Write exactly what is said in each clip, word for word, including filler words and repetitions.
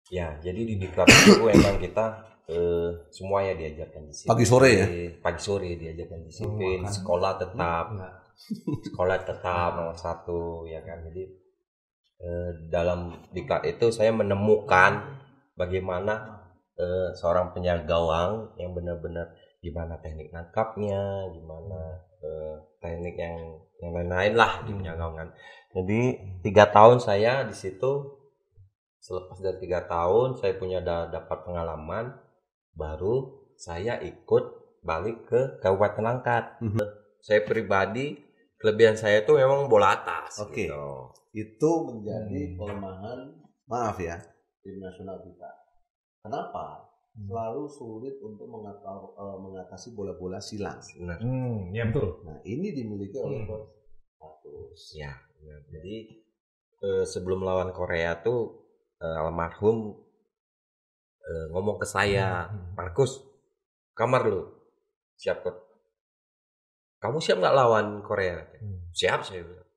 Ya, jadi di diklat itu emang kita eh, semuanya diajarkan disiplin. Pagi sore ya? Pagi sore diajarkan disiplin, Oh, makan. sekolah tetap, Enggak. sekolah tetap nomor satu ya kan. Jadi eh, dalam diklat itu saya menemukan bagaimana eh, seorang penjaga gawang yang benar-benar gimana teknik nangkapnya, gimana eh, teknik yang yang lain-lain lah di penjaga gawangan. Jadi tiga tahun saya di situ. Selepas dari tiga tahun saya punya da- dapat pengalaman, baru saya ikut balik ke Kabupaten Langkat. Mhm. Saya pribadi kelebihan saya itu memang bola atas. Oke. Gitu. Itu menjadi Hmm. kelemahan, maaf ya, tim nasional kita. Kenapa? Hmm. Selalu sulit untuk mengata- eh, mengatasi bola-bola silang. Nah, Hmm, ya betul. Nah, ini dimiliki oleh Hmm. Coach Fatus. ya, ya. Jadi eh, sebelum lawan Korea tuh eh, almarhum eh, ngomong ke saya, Hmm. Markus, kamar lu, siap kok. Kamu siap nggak lawan Korea? Hmm. Siap saya bilang.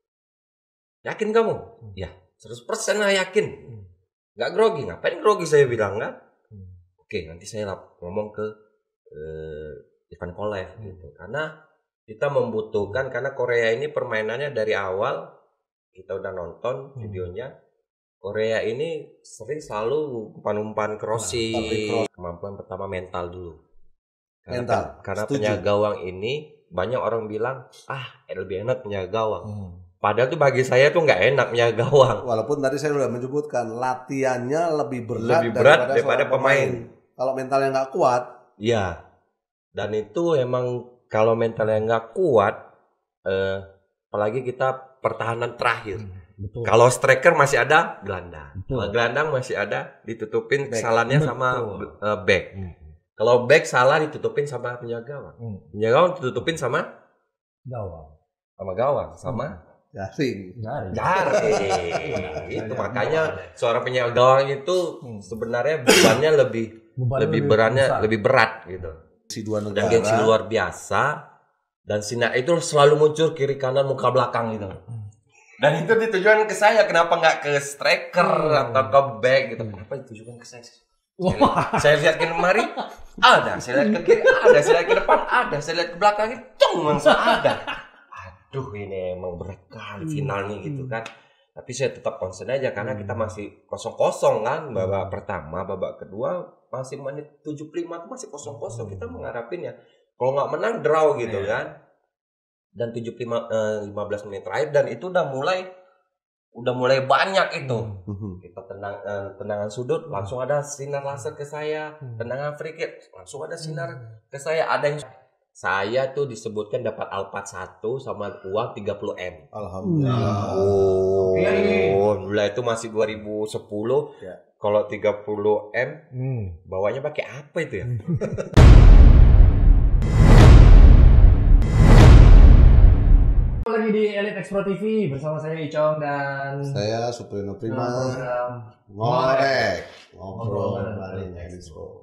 Yakin kamu? Hmm. Ya, seratus persen lah yakin. Hmm. Nggak grogi, ngapain grogi saya bilang kan? Hmm. Oke, nanti saya lap- ngomong ke eh, Ivan Kolev Hmm. gitu. Karena kita membutuhkan, karena Korea ini permainannya dari awal kita udah nonton Hmm. videonya. Korea ini sering selalu umpan-umpan crossing. Tapi cross- Kemampuan pertama mental dulu. Karena, Mental, pen- karena setuju. penjaga gawang ini banyak orang bilang, ah lebih enak penjaga gawang. Hmm. Padahal tuh bagi saya tuh nggak enak penjaga gawang. Walaupun tadi saya sudah menyebutkan latihannya lebih berat, Lebih berat daripada, daripada seorang pemain. Kalau mentalnya nggak kuat, Iya. Dan itu emang kalau mentalnya nggak kuat, eh, apalagi kita pertahanan terakhir. Hmm. Betul. Kalau striker masih ada gelandang. Betul. Kalau gelandang masih ada ditutupin Back. kesalahannya Betul. sama eh, back. Hmm. Kalau back salah ditutupin sama penjaga gawang. Hmm. Penjaga gawang ditutupin sama Gawang. sama gawang sama jaring. Jaring. jaring. Itu makanya seorang penjaga gawang itu Hmm. sebenarnya bebannya lebih Beban lebih beratnya besar. lebih berat gitu. Si dua Dan negara. gengsi luar biasa, dan sinar itu selalu muncul kiri kanan muka belakang gitu. Dan itu ditujukan ke saya, kenapa nggak ke striker Hmm. atau ke back gitu? Kenapa ditujukan ke saya? Wah. Saya lihat ke kemari ada, saya lihat ke kiri ada, saya lihat ke depan ada, saya lihat ke belakang itu langsung ada. Aduh, ini emang berat kali finalnya gitu kan. Tapi saya tetap konsen aja karena kita masih kosong kosong kan, babak pertama, babak kedua masih menit tujuh puluh lima tuh masih kosong kosong, kita mengharapin ya kalau nggak menang draw gitu kan. Dan tujuh puluh lima eh, lima belas menit terakhir dan itu udah mulai udah mulai banyak itu. Mhm. Kita tenang eh, tendangan sudut langsung ada sinar laser ke saya, tendangan free kick langsung ada sinar ke saya. Ada yang saya tuh disebutkan dapat Alphard satu sama uang tiga puluh M. Alhamdulillah. Oh, Oke. alhamdulillah itu masih dua ribu sepuluh. Ya. Kalau tiga puluh M Hmm. bawanya pakai apa itu ya? Lagi di Elite Expo T V bersama saya Icong dan Saya Suprino Prima program ngorek Ngobrol ngobrol bareng bareng Expo. Expo.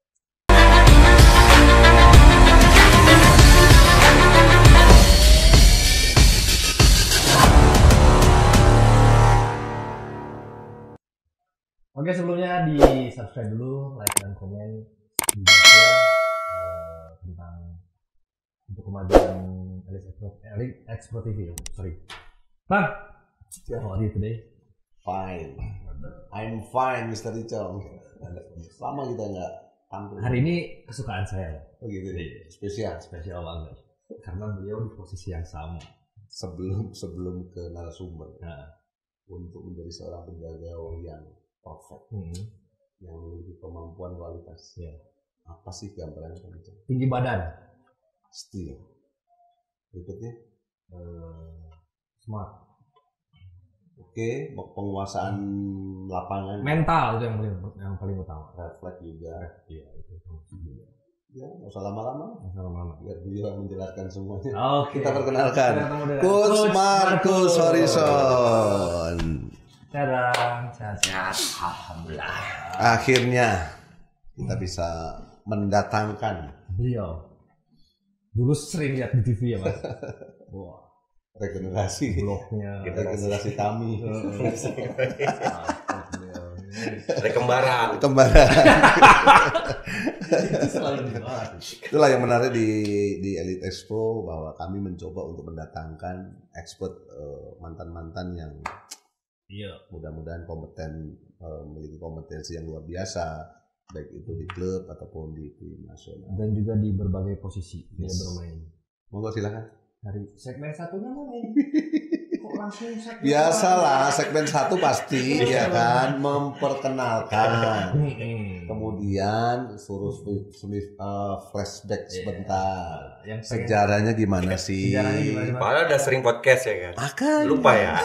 Oke, sebelumnya di subscribe dulu, like dan komen di bawah eh, tentang untuk kemajuan Elite Expo, Elite Expo T V. ya. Sorry. Bang, how are you today? Fine, I'm fine, Mister Icong. Lama kita nggak tampil. Hari ini kesukaan saya, Oh gitu nih, spesial. spesial banget, karena beliau di posisi yang sama. Sebelum sebelum ke narasumber Nah, untuk menjadi seorang penjaga gawang yang perfect, hmm, yang memiliki kemampuan kualitas. ya. Apa sih gambarannya itu? Tinggi badan, Pasti. Berikutnya, eh, smart, oke, penguasaan lapangan, mental itu yang paling yang paling utama. refleks juga. Iya, itu termasuk juga. Ya, nggak usah lama-lama. Lama-lama. Biar beliau menjelaskan semuanya. Oke. Kita perkenalkan, Kita ketemu dengan Coach Coach Markus Markus. Horizon. Sehat, sehat. Ya, alhamdulillah. Akhirnya kita bisa mendatangkan Beliau dulu sering lihat di T V ya mas. Wah, regenerasi, blognya. regenerasi kami. Mantap beliau. Ada kembaran. Kembaran. Itu selalu dibahas. Itulah yang menarik di di Elite Expo, bahwa kami mencoba untuk mendatangkan expert uh, mantan-mantan yang Iya. mudah-mudahan kompeten, uh, memiliki kompetensi yang luar biasa, baik itu di klub ataupun di tim nasional. Dan juga di berbagai posisi dia Yes. bermain. Monggo silakan. Dari segmen satunya mana ini? Kok langsung segmen Biasalah segmen satu pasti ya kan memperkenalkan. Hmm. Kemudian suruh swi- swi- uh, flashback sebentar. Yang pengen- Sejarahnya gimana sih? Sejarahnya gimana sih, Mas? Padahal udah sering podcast ya kan. Makanya. Lupa ya.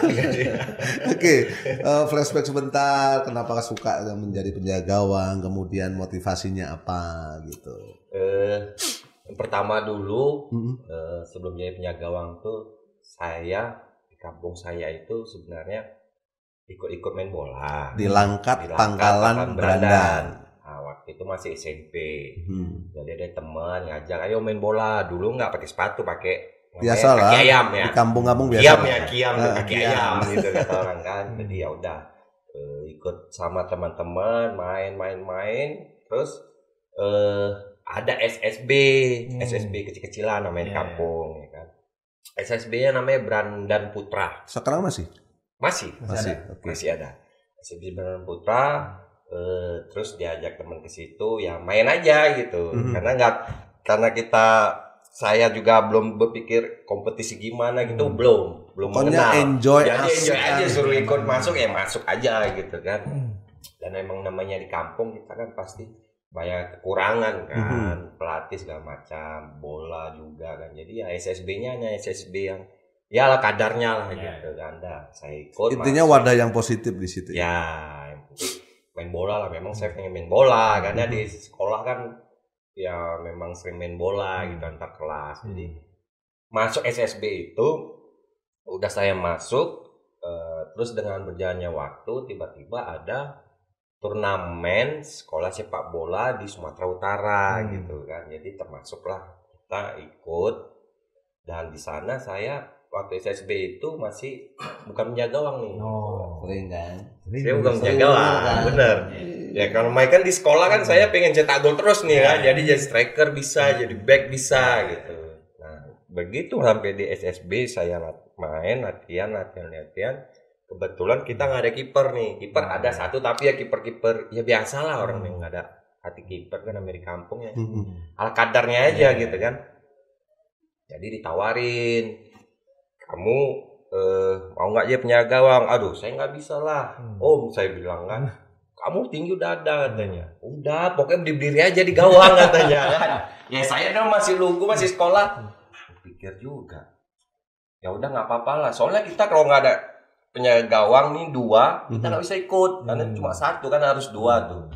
Oke, eh, flashback sebentar. Kenapa suka menjadi penjaga gawang? Kemudian motivasinya apa gitu? Eh, yang pertama dulu Mm-mm. eh, sebelum jadi penjaga gawang tuh saya di kampung saya itu sebenarnya ikut-ikut main bola Di Langkat, Di Langkat, Pangkalan, Pangkalan Brandan. Nah, waktu itu masih S M P. Hmm. Jadi ada teman ngajak ayo main bola. Dulu nggak pakai sepatu, pakai namanya Biasalah. kaki ayam ya. Di kampung-kampung biasa. Kiam ya, kiam Ah, kaki kiam. ayam gitu kata orang kan. Jadi ya udah eh, ikut sama teman-teman main-main-main. Terus eh ada S S B, Hmm. S S B kecil-kecilan namanya di Yeah. kampung ya kan. S S B-nya namanya Brandan Putra. Sekarang masih? Masih, Masih. ada. Oke. masih ada. S S B Brandan Putra. eh, terus diajak teman ke situ ya main aja gitu. Mhm. Karena nggak karena kita saya juga belum berpikir kompetisi gimana gitu, Hmm. belum belum Pokoknya mengenal. enjoy, Jadi asik enjoy aja, aja. suruh ikut masuk ya masuk aja gitu kan. Hmm. Dan emang namanya di kampung kita kan pasti banyak kekurangan kan, pelatih segala macam, bola juga kan. Jadi ya S S B-nya hanya S S B yang ya lah kadarnya lah Ya. gitu kan. Dah, saya ikut. Intinya masuk. wadah yang positif di situ. Ya, yang penting main bola lah. Memang saya pengen main bola karena di sekolah kan ya memang sering main bola gitu antar kelas. Jadi masuk S S B itu udah saya masuk eh, terus dengan berjalannya waktu tiba-tiba ada turnamen sekolah sepak bola di Sumatera Utara Hmm. gitu kan. Jadi termasuklah kita ikut dan di sana saya waktu S S B itu masih bukan penjaga gawang nih. Oh. Sering kan? Sering Saya bukan juga. penjaga gawang, kan? bener. Ya kalau main kan di sekolah kan saya pengen cetak gol terus nih kan. Jadi jadi striker bisa, jadi back bisa gitu. Nah, begitu sampai di S S B saya lat- main latihan latihan latihan. Kebetulan kita nggak ada kiper nih. Kiper ada satu tapi ya kiper-kiper ya biasalah orang yang nggak ada hati kiper kan namanya di kampung ya. Hmm. Ala kadarnya aja Iya. gitu kan. Jadi ditawarin, kamu eh, mau nggak dia penjaga gawang? Aduh, saya nggak bisa lah. Hmm. Om, saya bilang kan, kamu tinggi udah ada katanya. Udah, pokoknya berdiri aja di gawang katanya kan. Ya saya dong masih lugu, masih sekolah. Pikir juga. Ya udah nggak apa-apa lah. Soalnya kita kalau nggak ada penjaga gawang nih dua, kita nggak bisa ikut. Karena Hmm. cuma satu kan harus dua tuh.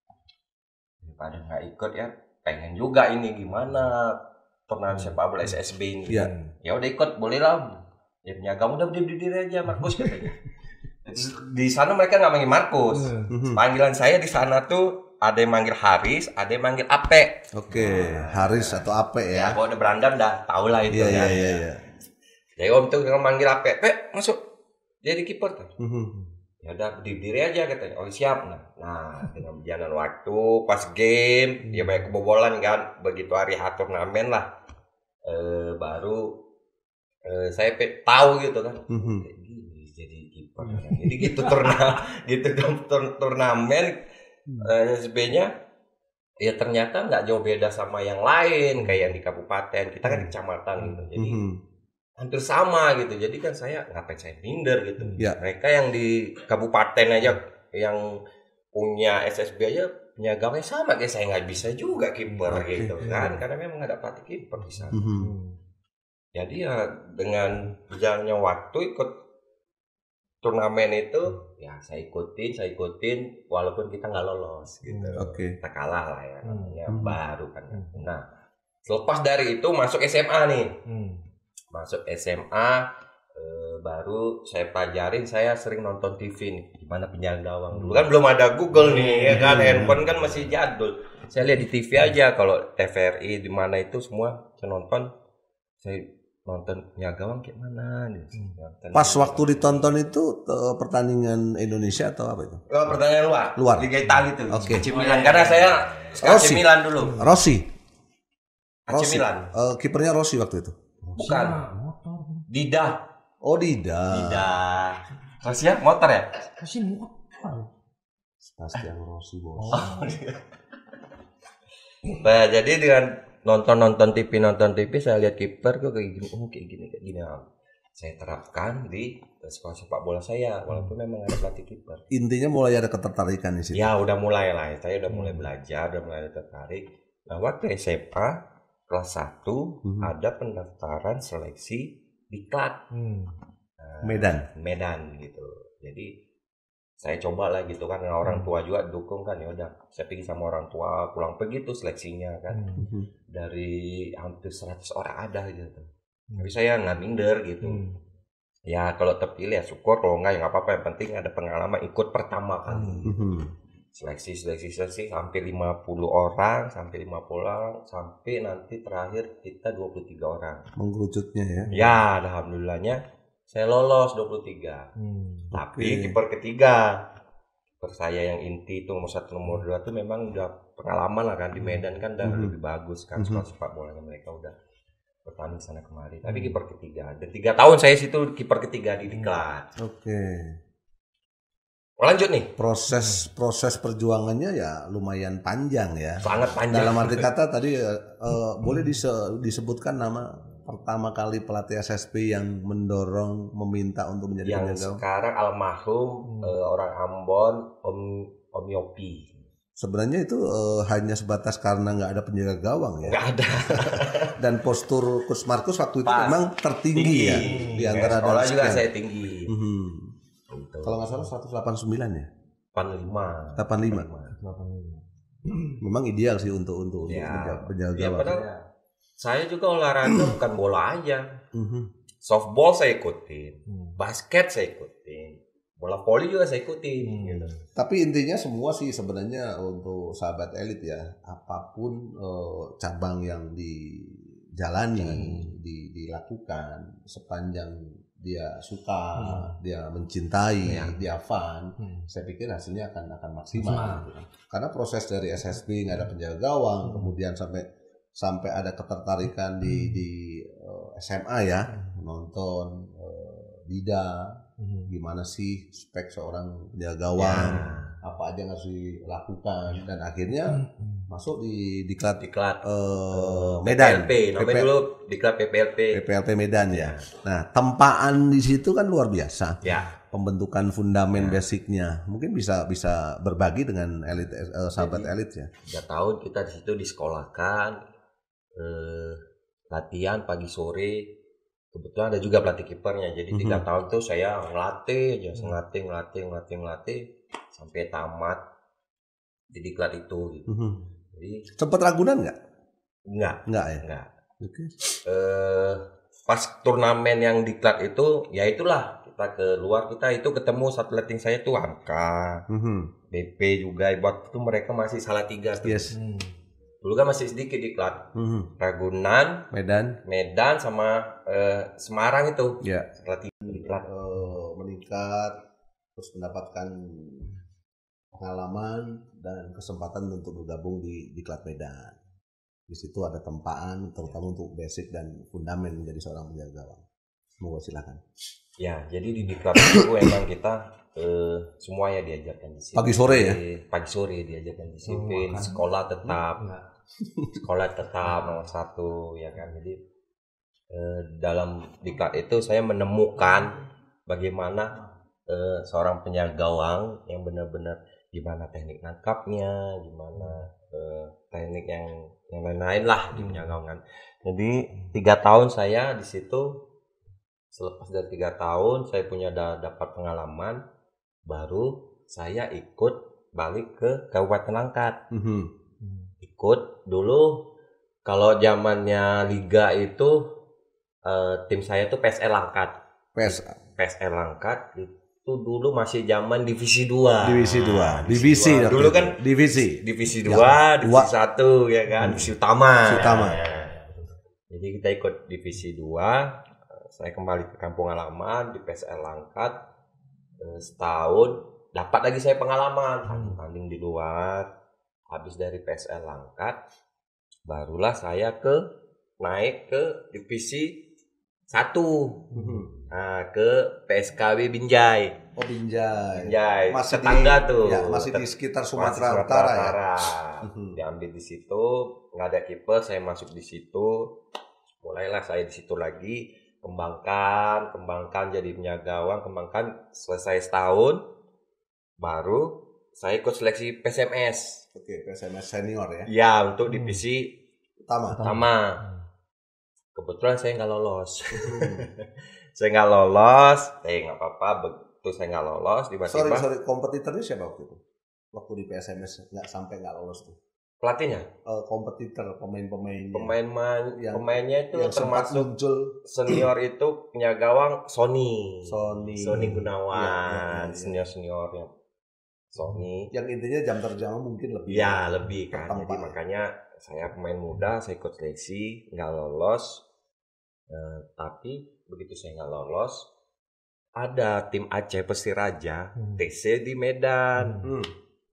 Daripada nggak ikut ya, pengen juga ini gimana turnamen sepak bola S S B ini. Iya. Ya udah ikut, boleh lah. Ya penjaga udah berdiri aja Markus katanya. Terus di sana mereka nggak manggil Markus. Hmm. Panggilan saya di sana tuh ada yang manggil Haris, ada yang manggil Ape. Oke, Haris atau Ape Ya, ya? kalau udah Brandan dah tau lah itu Iya, iya, kan. iya, iya. Jadi om tuh dengan manggil Ape, Pe masuk jadi kiper tuh. Hmm. Ya udah berdiri aja katanya. Oh siap. Nah, nah dengan berjalan waktu pas game ya banyak kebobolan kan. Begitu hari H turnamen lah. Eh, baru eh, saya pe- tahu gitu kan. Hmm. Kayak gini jadi kiper kan. Jadi gitu turna gitu tur- tur- turnamen eh, S S B-nya ya ternyata nggak jauh beda sama yang lain kayak yang di kabupaten. Kita kan di kecamatan gitu. Jadi Hmm. hampir sama gitu. Jadi kan saya ngapain saya minder gitu. Ya. Mereka yang di kabupaten aja yang punya S S B aja penjaganya sama kayak saya nggak bisa juga kiper Oke. gitu kan. Karena memang nggak ada pelatih kiper di sana. Hmm. Jadi ya dengan berjalannya waktu ikut turnamen itu ya saya ikutin, saya ikutin walaupun kita nggak lolos gitu. Oke. Kita kalah lah ya namanya Hmm. baru kan. Hmm. Nah, selepas dari itu masuk S M A nih. Hmm. Masuk S M A eh, baru saya pelajarin, saya sering nonton T V nih gimana penjaga gawang. Dulu kan belum ada Google nih ya kan, handphone kan masih jadul. Saya lihat di T V aja kalau T V R I di mana itu semua saya nonton. Saya nonton ya gawang kayak mana gitu. Nonton Pas waktu ditonton itu eh, pertandingan Indonesia atau apa itu? oh, pertanyaan luar. Luar. Liga Italia itu. Oke. A C Milan karena saya A C Rossi. Milan dulu. Rossi. A C Milan. Eh, kipernya Rossi waktu itu. Bukan. Motor. Dida. Oh, Dida. Dida. Rossi ya motor ya? Kasih motor. Sebastian Rossi, bos. Oh. Nah, jadi dengan nonton-nonton T V nonton T V saya lihat kiper kok kayak gini, oh kayak gini kayak gini. Saya terapkan di sekolah sepak bola saya walaupun memang ada pelatih kiper. Intinya mulai ada ketertarikan di situ. Ya udah mulai lah, saya udah mulai belajar, udah mulai tertarik. Nah waktu S M A kelas satu Mhm. ada pendaftaran seleksi diklat Hmm. Nah, Medan. Medan gitu. Jadi saya coba lah gitu kan, nah, orang tua juga dukung kan, ya udah saya pergi sama orang tua, pulang pergi tuh seleksinya kan. Hmm. Mhm. Dari hampir seratus orang ada gitu. Hmm. Tapi saya nggak minder gitu. Hmm. Ya kalau terpilih ya syukur, kalau nggak ya nggak apa-apa. Yang penting ada pengalaman ikut pertama kali. Mhm. Seleksi, seleksi, seleksi hampir lima puluh orang, sampai lima puluh orang, sampai nanti terakhir kita dua puluh tiga orang. Mengerucutnya ya. Ya, alhamdulillahnya saya lolos dua puluh tiga. Hmm. Tapi Oke. kiper ketiga, kiper saya yang inti itu nomor satu nomor dua tuh memang udah pengalaman lah kan di Medan kan udah Mhm. lebih bagus kan Mhm. sekolah sepak bolanya mereka udah bertanding sana kemari. Tapi kiper ketiga, dan tiga tahun saya situ kiper ketiga di Diklat. Oke. Oh, lanjut nih, Proses proses perjuangannya ya lumayan panjang ya. sangat panjang. Dalam arti kata tadi eh, eh, boleh dise- disebutkan nama pertama kali pelatih S S P yang mendorong meminta untuk menjadi yang penjaga gawang? sekarang almarhum Hmm. eh, orang Ambon, Om Om Yopi. Sebenarnya itu eh, hanya sebatas karena nggak ada penjaga gawang ya. Nggak ada. Dan postur Coach Markus waktu itu Pas. memang tertinggi ya di antara sekolah dan juga sekian. saya tinggi. Mhm. Gitu. Kalau nggak salah seratus delapan puluh sembilan ya. delapan puluh lima. delapan puluh lima. delapan puluh lima. Memang ideal sih untuk untuk, untuk Ya. penjaga, penjaga Ya, gawang. padahal saya juga olahraga bukan bola aja. Mhm. Softball saya ikutin, Hmm. basket saya ikutin, bola voli juga saya ikutin. Hmm. Gitu. Tapi intinya semua sih sebenarnya untuk sahabat elit ya, apapun eh, cabang yang dijalani, di, dilakukan sepanjang dia suka, Hmm. dia mencintai, Ya. dia fun, Hmm. saya pikir hasilnya akan akan maksimal. Maksimal. gitu kan. Karena proses dari S S B nggak ada penjaga gawang, Hmm. kemudian sampai sampai ada ketertarikan di di eh, S M A ya, nonton eh, Dida, Hmm. gimana sih spek seorang penjaga gawang, Ya. apa aja yang harus dilakukan, dan akhirnya Hmm. masuk di diklat Diklat eh, Medan, P P L P, namanya P P- dulu diklat P P L P. P P L P Medan ya. Nah, tempaan di situ kan luar biasa. Ya, Pembentukan fundamen basicnya mungkin bisa bisa berbagi dengan elit eh, sahabat Jadi, elit ya. tiga tahun kita di situ disekolahkan, eh, latihan pagi sore. Kebetulan ada juga pelatih kipernya. Jadi tiga Mhm. tahun tuh saya ngelatih aja, ngelatih, ngelatih, ngelatih, ngelatih sampai tamat di diklat itu. Gitu. Mhm. Jadi Sempat Ragunan nggak? enggak, Nggak ya. enggak. Oke. Eh, pas turnamen yang diklat itu, ya itulah kita keluar kita itu ketemu satu letting saya tuh Hamka, Mhm. B P juga. Waktu itu mereka masih salah tiga tuh. Yes. Hmm. Dulu kan masih sedikit diklat. Mhm. Ragunan, Medan Medan sama eh, Semarang itu ya. salah tiga diklat. Eh, meningkat terus mendapatkan pengalaman dan kesempatan untuk bergabung di diklat Medan. Di situ ada tempaan terutama untuk basic dan fundamen menjadi seorang penjaga gawang. Semoga silakan. Ya, jadi di diklat itu emang kita eh, semua ya diajarkan disiplin. Pagi sore ya? Pagi sore diajarkan disiplin, Oh, makan. sekolah tetap. Enggak. Sekolah tetap nomor satu ya kan. Jadi eh, dalam diklat itu saya menemukan bagaimana eh, seorang penjaga gawang yang benar-benar gimana teknik nangkapnya, gimana eh, teknik yang yang lain-lain lah di penjaga gawang kan. Jadi tiga tahun saya di situ. Selepas dari tiga tahun saya punya da- dapat pengalaman, baru saya ikut balik ke Kabupaten Langkat. Mhm. Ikut dulu kalau zamannya liga itu eh, tim saya tuh P S L Langkat. P S P S L Langkat itu dulu masih zaman divisi dua. Divisi dua, divisi dua. waktu Dulu itu. kan divisi. divisi Yang dua, divisi dua. satu ya kan, divisi utama. Divisi utama. Ya. Jadi kita ikut divisi dua, saya kembali ke kampung halaman di P S L Langkat setahun, dapat lagi saya pengalaman tanding-tanding di luar. Habis dari P S L Langkat, barulah saya ke naik ke divisi satu, nah, ke P S K W Binjai. Oh Binjai. Binjai. Masih tetangga di, tuh. Ya, masih di sekitar Sumatera, Sumatera Utara, Utara. ya. Diambil di situ, nggak ada kiper, saya masuk di situ. Mulailah saya di situ lagi, kembangkan, kembangkan jadi penjaga gawang, kembangkan selesai setahun, baru saya ikut seleksi P S M S. Oke, P S M S senior ya. Ya, untuk divisi Utama. utama. Kebetulan saya nggak lolos. Saya nggak lolos, eh nggak apa-apa, begitu saya nggak lolos, Sorry, tiba-tiba sorry, kompetitornya siapa waktu itu? Waktu di P S M S nggak sampai nggak lolos tuh. pelatihnya, Eh, kompetitor, pemain-pemainnya. pemain Yang- pemainnya itu yang sempat termasuk muncul senior itu penjaga gawang Sony. Sony. Sony Gunawan, Iya, iya, iya, iya. senior-seniornya Sony. yang intinya jam terjangnya mungkin lebih. Ya, lebih kan. Tertempa. Jadi makanya saya pemain muda, saya ikut seleksi, nggak lolos. Eh, tapi begitu saya nggak lolos, ada tim Aceh Persiraja, Hmm. T C di Medan. Hmm.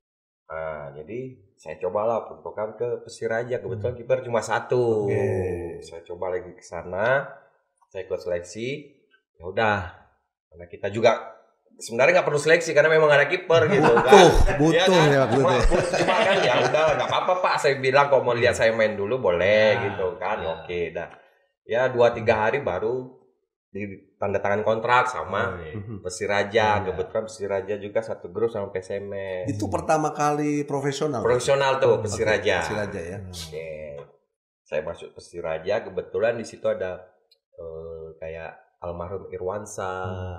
Nah, jadi saya cobalah peruntukan ke Persiraja. Kebetulan kiper cuma satu. Oke. Saya coba lagi ke sana. Saya ikut seleksi. Ya udah. Karena kita juga sebenarnya nggak perlu seleksi karena memang ada kiper gitu kan. Butuh, butuh kan? ya waktu Cuma, itu. cuma kan ya udah nggak apa-apa Pak. Saya bilang kalau mau lihat saya main dulu boleh Ya, gitu kan. ya. Oke, dah. Ya dua tiga hari baru di tanda tangan kontrak sama Oh, iya. Persiraja. Ya. Kebetulan Persiraja juga satu grup sama P S M S. Itu pertama kali profesional. Profesional tuh Oke, Persiraja. Persiraja ya. Oke. Saya masuk Persiraja, kebetulan di situ ada eh, kayak almarhum Irwansa,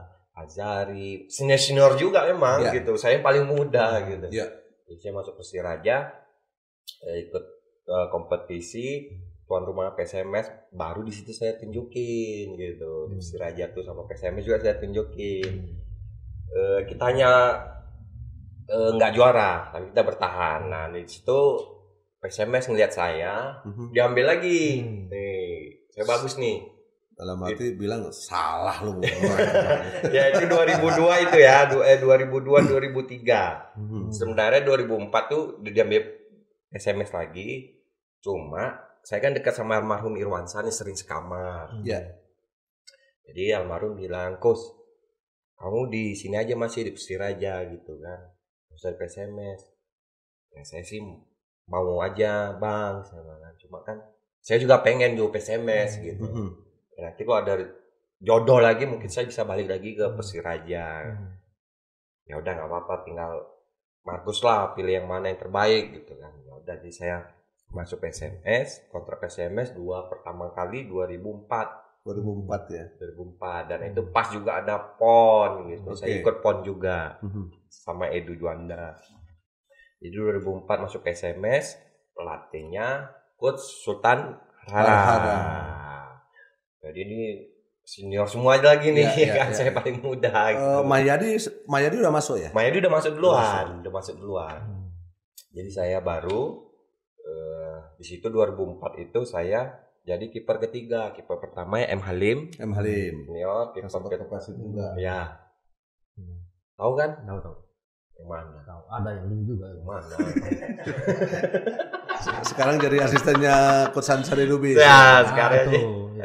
Azari, senior-senior juga emang Ya. gitu. Saya yang paling muda gitu. Ya. Jadi saya masuk Persiraja, saya ikut eh, kompetisi tuan rumah P S M S, baru di situ saya tunjukin gitu. Di Persiraja tuh sama P S M S juga saya tunjukin. Eh, kita hanya eh, nggak juara, tapi kita bertahan. Nah di situ P S M S ngelihat saya, Mhm. diambil lagi. Hmm. Nih, saya bagus nih. Dalam arti bilang salah lu. Ya itu dua ribu dua itu ya, du- eh, dua ribu dua dua ribu tiga. Mhm. Sebenarnya dua ribu empat tuh udah diambil S M S lagi. Cuma saya kan dekat sama almarhum Irwansa nih, sering sekamar. Ya. Jadi almarhum bilang, "Kus, kamu di sini aja masih di Persiraja gitu kan. Nggak usah di P S M S." Ya saya sih mau aja bang, saya bilang. Cuma kan saya juga pengen juga P S M S gitu. Mhm. Ya, nanti kalau ada jodoh lagi mungkin saya bisa balik lagi ke Persiraja. Ya udah nggak apa-apa, tinggal Markus lah pilih yang mana yang terbaik gitu kan. Ya udah, jadi saya masuk P S M S, kontrak P S M S dua pertama kali dua ribu empat. dua ribu empat ya. dua ribu empat dan itu pas juga ada PON gitu. Saya Oke. ikut PON juga Mhm. sama Edu Juanda. Jadi dua ribu empat masuk P S M S, pelatihnya Coach Sultan Harhara. Harhara. Jadi ini senior semua aja lagi nih, Iya, iya, kan iya. saya paling muda gitu. Eh, Mayadi, Mayadi udah masuk ya? Mayadi udah masuk duluan, udah masuk duluan. Jadi saya baru eh, di situ dua ribu empat itu saya jadi kiper ketiga. Kiper pertama ya M Halim, M Halim. senior. Yang Kiper sempat kedua, operasi juga. ya tahu kan? Tahu tahu. Yang mana? Tahu. Ada yang link juga. Yang mana? Sekarang jadi asistennya Coach Ansari Lubis. Ya sekarang aja. tuh. Ya.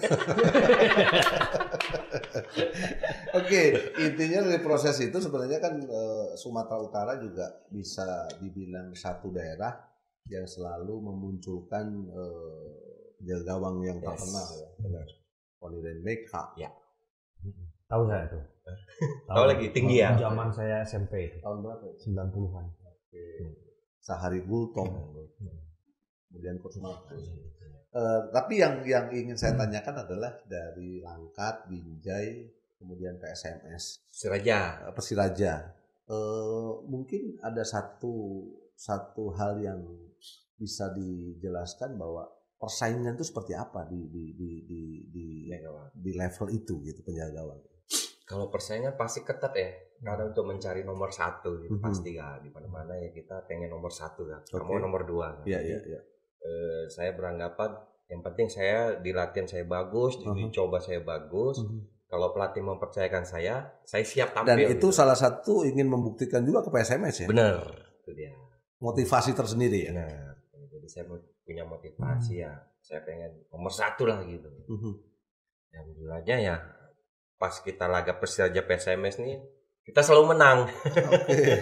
Oke, intinya dari proses itu sebenarnya kan eh, Sumatera Utara juga bisa dibilang satu daerah yang selalu memunculkan eh, penjaga gawang yang Yes. terkenal ya. Benar. Oli Renbeka. Ya. Tahu saya tuh. Tahu lagi, tinggi ya? Zaman saya S M P itu. Tahun berapa ya? sembilan puluhan. Sahari Gultom. Kemudian Coach Markus. Eh, tapi yang yang ingin saya tanyakan adalah dari Langkat, Binjai, kemudian P S M S, Persiraja. eh, Persiraja. Eh, mungkin ada satu satu hal yang bisa dijelaskan bahwa persaingan itu seperti apa di di di di di, di level itu gitu penjaga gawang. Kalau persaingan pasti ketat ya, karena untuk mencari nomor satu gitu Mhm. pasti kan di mana-mana ya kita pengen nomor satu kan, Oke. kamu nomor dua kan. Iya Jadi, iya iya. eh, saya beranggapan yang penting saya di latihan saya bagus, di Uh-huh. coba saya bagus. Uh-huh. Kalau pelatih mempercayakan saya, saya siap Dan tampil. itu gitu. salah satu ingin membuktikan juga ke P S M S ya. Bener, itu dia. Motivasi tersendiri ya. Benar. Jadi saya punya motivasi ya, saya pengen nomor satu lah gitu. Uh-huh. Alhamdulillahnya ya, pas kita laga Persija P S M S nih, kita selalu menang. Oke.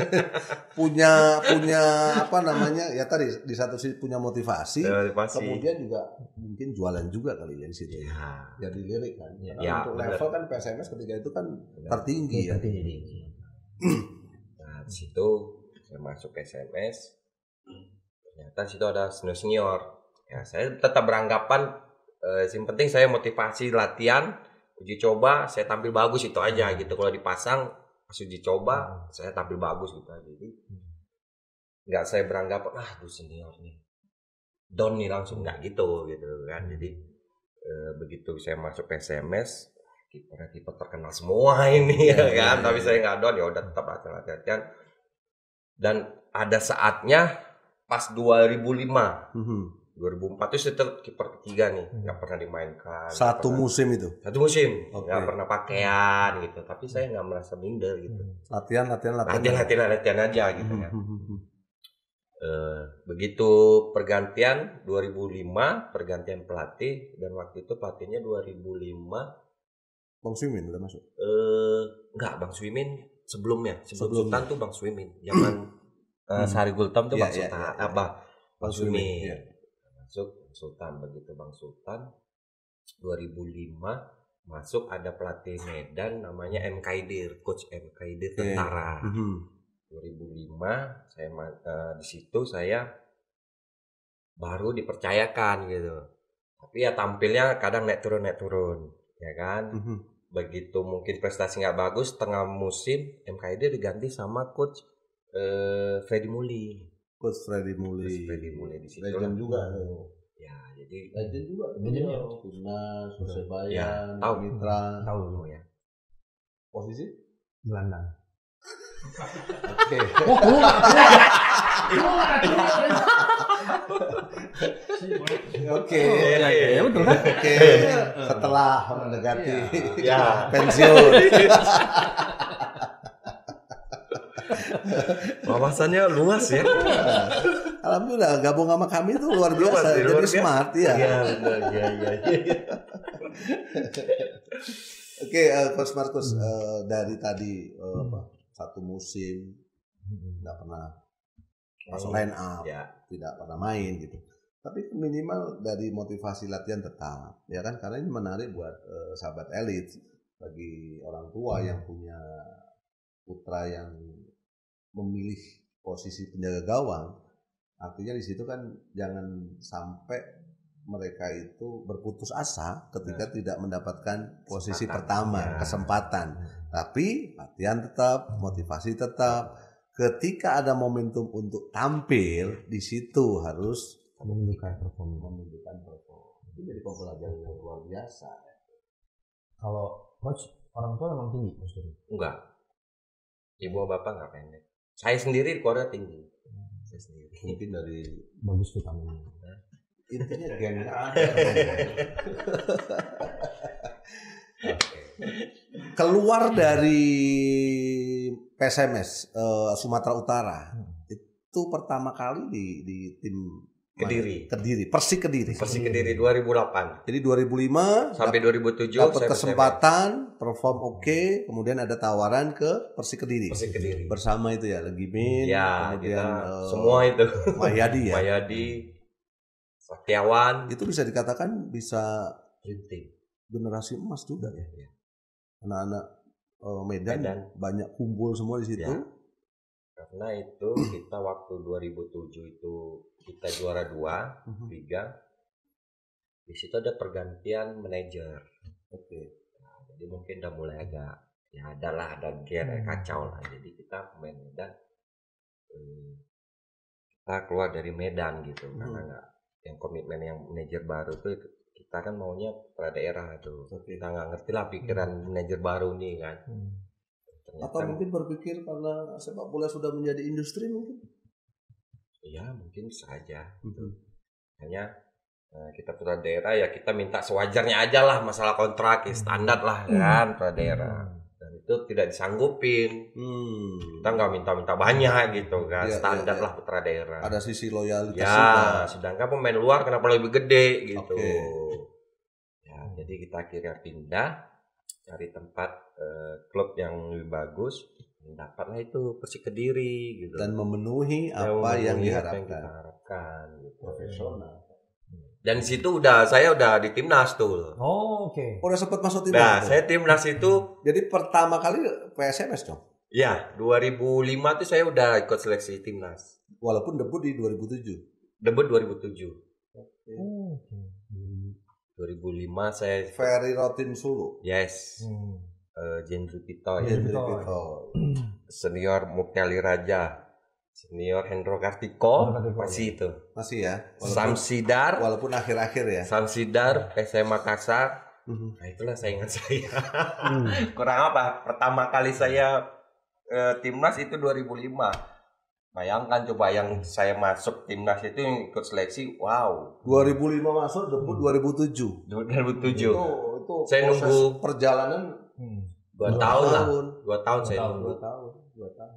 punya punya apa namanya ya tadi di satu sisi punya motivasi, Motivasi. kemudian juga mungkin jualan juga kali ya di situ. Ya. Jadi lirik kan. Ya, Karena ya, untuk bener. level kan P S M S ketika itu kan Bener. tertinggi ya. Tertinggi. Nah, di situ saya masuk P S M S. Ternyata di situ ada senior senior. Ya, saya tetap beranggapan eh, yang penting saya motivasi latihan, uji coba, saya tampil bagus itu aja gitu. Kalau dipasang pas uji coba, saya tampil bagus gitu aja. Jadi nggak saya beranggapan ah tuh senior nih down nih langsung, nggak gitu gitu kan. Jadi eh, begitu saya masuk P S M S, kiper kiper terkenal semua ini ya kan, tapi saya nggak down, ya udah tetap latihan-latihan. Dan ada saatnya pas dua ribu lima, Mhm. dua ribu empat itu saya kiper ketiga nih, nggak pernah dimainkan. Satu nggak pernah- musim itu. satu musim, Oke. nggak pernah pakaian gitu. Tapi saya nggak merasa minder gitu. Latihan, latihan, latihan. Latihan, latihan, latihan aja gitu kan. Mhm. Eh, begitu pergantian dua ribu lima, pergantian pelatih, dan waktu itu pelatihnya dua ribu lima, Bang Swimin udah masuk. eh enggak, Bang Swimin sebelumnya, sebelum Sebelumnya. Sultan tuh Bang Swimin, zaman eh, Sari Gultom tuh Iya, Bang iya, Sultan, iya, iya. apa Bang Bang Swimin, Swimin, iya. masuk Sultan. Begitu Bang Sultan dua ribu lima masuk, ada pelatih Medan namanya M. Kaidir, coach M. Kaidir Oke. tentara. Mhm. dua ribu lima saya ma- eh, di situ saya baru dipercayakan gitu. Tapi ya tampilnya kadang naik turun naik turun, ya kan. Mhm. Begitu mungkin prestasi nggak bagus, tengah musim M K I D diganti sama coach eh, Freddy Muli. Coach Freddy Muli. Coach Freddy Muli di situ. Legend lah. juga tuh. Ya, jadi Legend juga. Legend ya. Timnas, Ya, Persebaya, tahu. Mitra. Tahu oh ya. Posisi? gelandang. Oke. Oh, keluar, keluar. Oke. Ya, ya, ya, betul kan? Oke. Setelah mendekati Ya. pensiun. Wawasannya luas ya. Alhamdulillah gabung sama kami itu luar biasa. Luas, Jadi luar biasa. smart ya. Iya, benar. Iya, iya, iya. Oke, eh, Coach Markus, eh, dari tadi eh, apa, satu musim nggak pernah masuk line up, Ya. tidak pernah main gitu. Tapi minimal dari motivasi latihan tetap, ya kan? Karena ini menarik buat eh, sahabat elit, bagi orang tua yang punya putra yang memilih posisi penjaga gawang. Artinya di situ kan jangan sampai mereka itu berputus asa ketika tidak mendapatkan posisi Kesempatan. pertama, Ya. kesempatan. Tapi latihan tetap, motivasi tetap. Ketika ada momentum untuk tampil, di situ harus Menunjukkan performa. menunjukkan performa. Itu jadi pembelajaran yang luar biasa. Kalau coach orang tua memang tinggi Mas Duri. Enggak. Ibu bapak nggak pendek. Saya sendiri keluarga tinggi. Saya sendiri. Mungkin dari Bagus vitaminnya. intinya gennya ada. Keluar dari P S M S eh, Sumatera Utara itu pertama kali di di tim Kediri. Kediri, Persik Kediri. Persik Kediri dua ribu delapan Jadi dua ribu lima sampai dua ribu tujuh dapat saya kesempatan, perform oke, kemudian ada tawaran ke Persik Kediri. Persik Kediri. Bersama itu ya, Legimin, Ya, kemudian kita eh, semua itu. Mayadi ya. Mayadi, Saktiawan, Itu bisa dikatakan bisa Rinting. generasi emas juga ya. Ya. Anak-anak eh, Medan, Medan. banyak kumpul semua di situ. Ya. Karena itu kita waktu dua ribu tujuh itu kita juara dua, Mhm. tiga. Di situ ada pergantian manajer. Oke. Nah, jadi mungkin udah mulai agak ya adalah ada gear Hmm. kacau lah. Jadi kita pemain Medan eh, kita keluar dari Medan gitu Hmm. karena nggak yang komitmen yang manajer baru tuh kita kan maunya pada daerah tuh. Oke. Kita nggak ngerti lah pikiran manajer baru nih kan. Hmm. Ternyata Atau mungkin berpikir karena sepak bola sudah menjadi industri mungkin. ya mungkin bisa aja. Mhm. Hanya Nah, kita putra daerah ya kita minta sewajarnya aja lah masalah kontrak ya standar lah kan putra daerah. Dan itu tidak disanggupin. Hmm. Kita nggak minta-minta banyak gitu kan, Iya, standar iya, iya. lah putra daerah. Ada sisi loyalitas Ya, juga. sedangkan pemain luar kenapa lebih gede gitu. Oke. Ya, jadi kita akhirnya pindah cari tempat eh, klub yang lebih bagus, dapatlah itu Persik Kediri gitu. Dan memenuhi Ya, apa yang memenuhi apa diharapkan. kita harapkan gitu. Profesional. Dan di situ udah saya udah di timnas tuh. Oh, oke. Udah sempat masuk Nah, timnas. tuh? saya timnas itu Jadi pertama kali P S M S dong. ya dua ribu lima tuh saya udah ikut seleksi timnas. Walaupun debut di dua ribu tujuh. Debut dua ribu tujuh. Oh, oke. dua ribu lima saya Ferry Rotin Sulu. yes. Hmm. Uh, Jendri Pitoy, Jendri Hendrik Pitoy. Pitoy. senior Mukyali Raja, senior Hendro Kartiko, Hendro Kartiko, masih itu. Masih ya. Samsidar, Walaupun akhir-akhir ya. Samsidar S M Makassar. Mhm. Nah, itulah saingan saya. Hmm. Kurang apa? Pertama kali saya eh, timnas itu dua ribu lima. Bayangkan coba yang saya masuk timnas itu yang ikut seleksi, wow. dua ribu lima masuk, debut dua ribu tujuh. dua ribu tujuh. Itu, itu Saya proses nunggu- perjalanan Hmm. Dua Dua tahun lah. tahun. Dua tahun Dua saya tahun, nunggu. Dua tahun, dua tahun.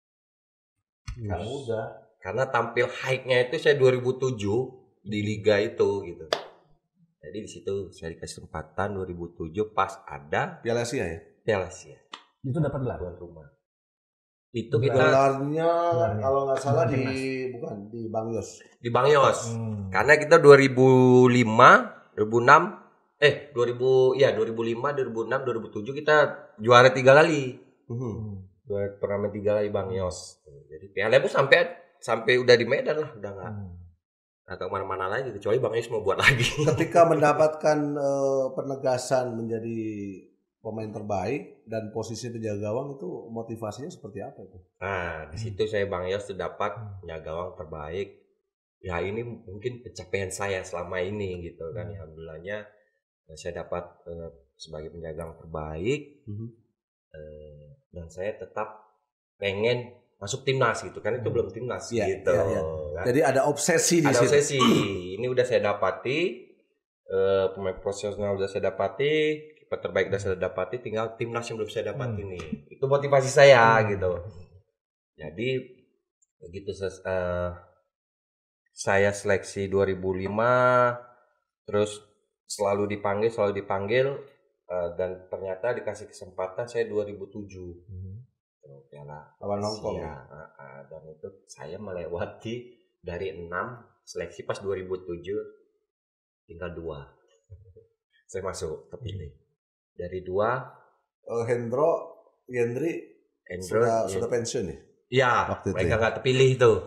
Yes. Gak mudah. Karena tampil high-nya itu saya dua ribu tujuh di liga itu gitu. Jadi di situ saya dikasih kesempatan dua ribu tujuh pas ada Piala Asia ya. Piala Asia Itu dapat gelar. tuan rumah. Itu Gelar. kita Gelarnya Gelarnya. kalau nggak salah di Timnas. bukan di Bang Yos. di Bang Yos. Hmm. Karena kita dua ribu lima, dua ribu enam eh dua ribu ya dua ribu lima, dua ribu enam, dua ribu tujuh kita juara tiga kali. Mhm. Hmm. Juara turnamen tiga kali Bang Yos. Jadi Piala pun sampai sampai udah di Medan lah, udah nggak Hmm. atau mana-mana lagi kecuali Bang Yos mau buat lagi. Ketika mendapatkan eh, penegasan menjadi pemain terbaik dan posisi penjaga gawang itu motivasinya seperti apa itu? Nah, di situ saya Bang Yos tuh dapat penjaga gawang terbaik. Ya ini mungkin pencapaian saya selama ini gitu kan. Alhamdulillahnya eh, saya dapat eh, sebagai penjaga gawang terbaik. Mhm. Eh, dan saya tetap pengen masuk timnas gitu kan itu belum timnas Iya, gitu. iya, iya. kan. Jadi ada obsesi di Ada situ. obsesi. Ini udah saya dapati eh, pemain profesional udah saya dapati, kiper terbaik udah saya dapati, tinggal timnas yang belum saya dapati Hmm. nih. Itu motivasi saya Hmm. gitu. Jadi begitu ses- eh, saya seleksi dua ribu lima terus selalu dipanggil selalu dipanggil eh, dan ternyata dikasih kesempatan saya dua ribu tujuh Hmm. Tuh, Piala Lawan Hong Kong. Asia. Ah, ah, dan itu saya melewati dari enam seleksi pas dua ribu tujuh tinggal dua saya masuk terpilih dari dua. Eh, Hendro, Hendri Endro sudah ya, sudah pensiun ya? ya, waktu itu mereka ya? nggak terpilih tuh.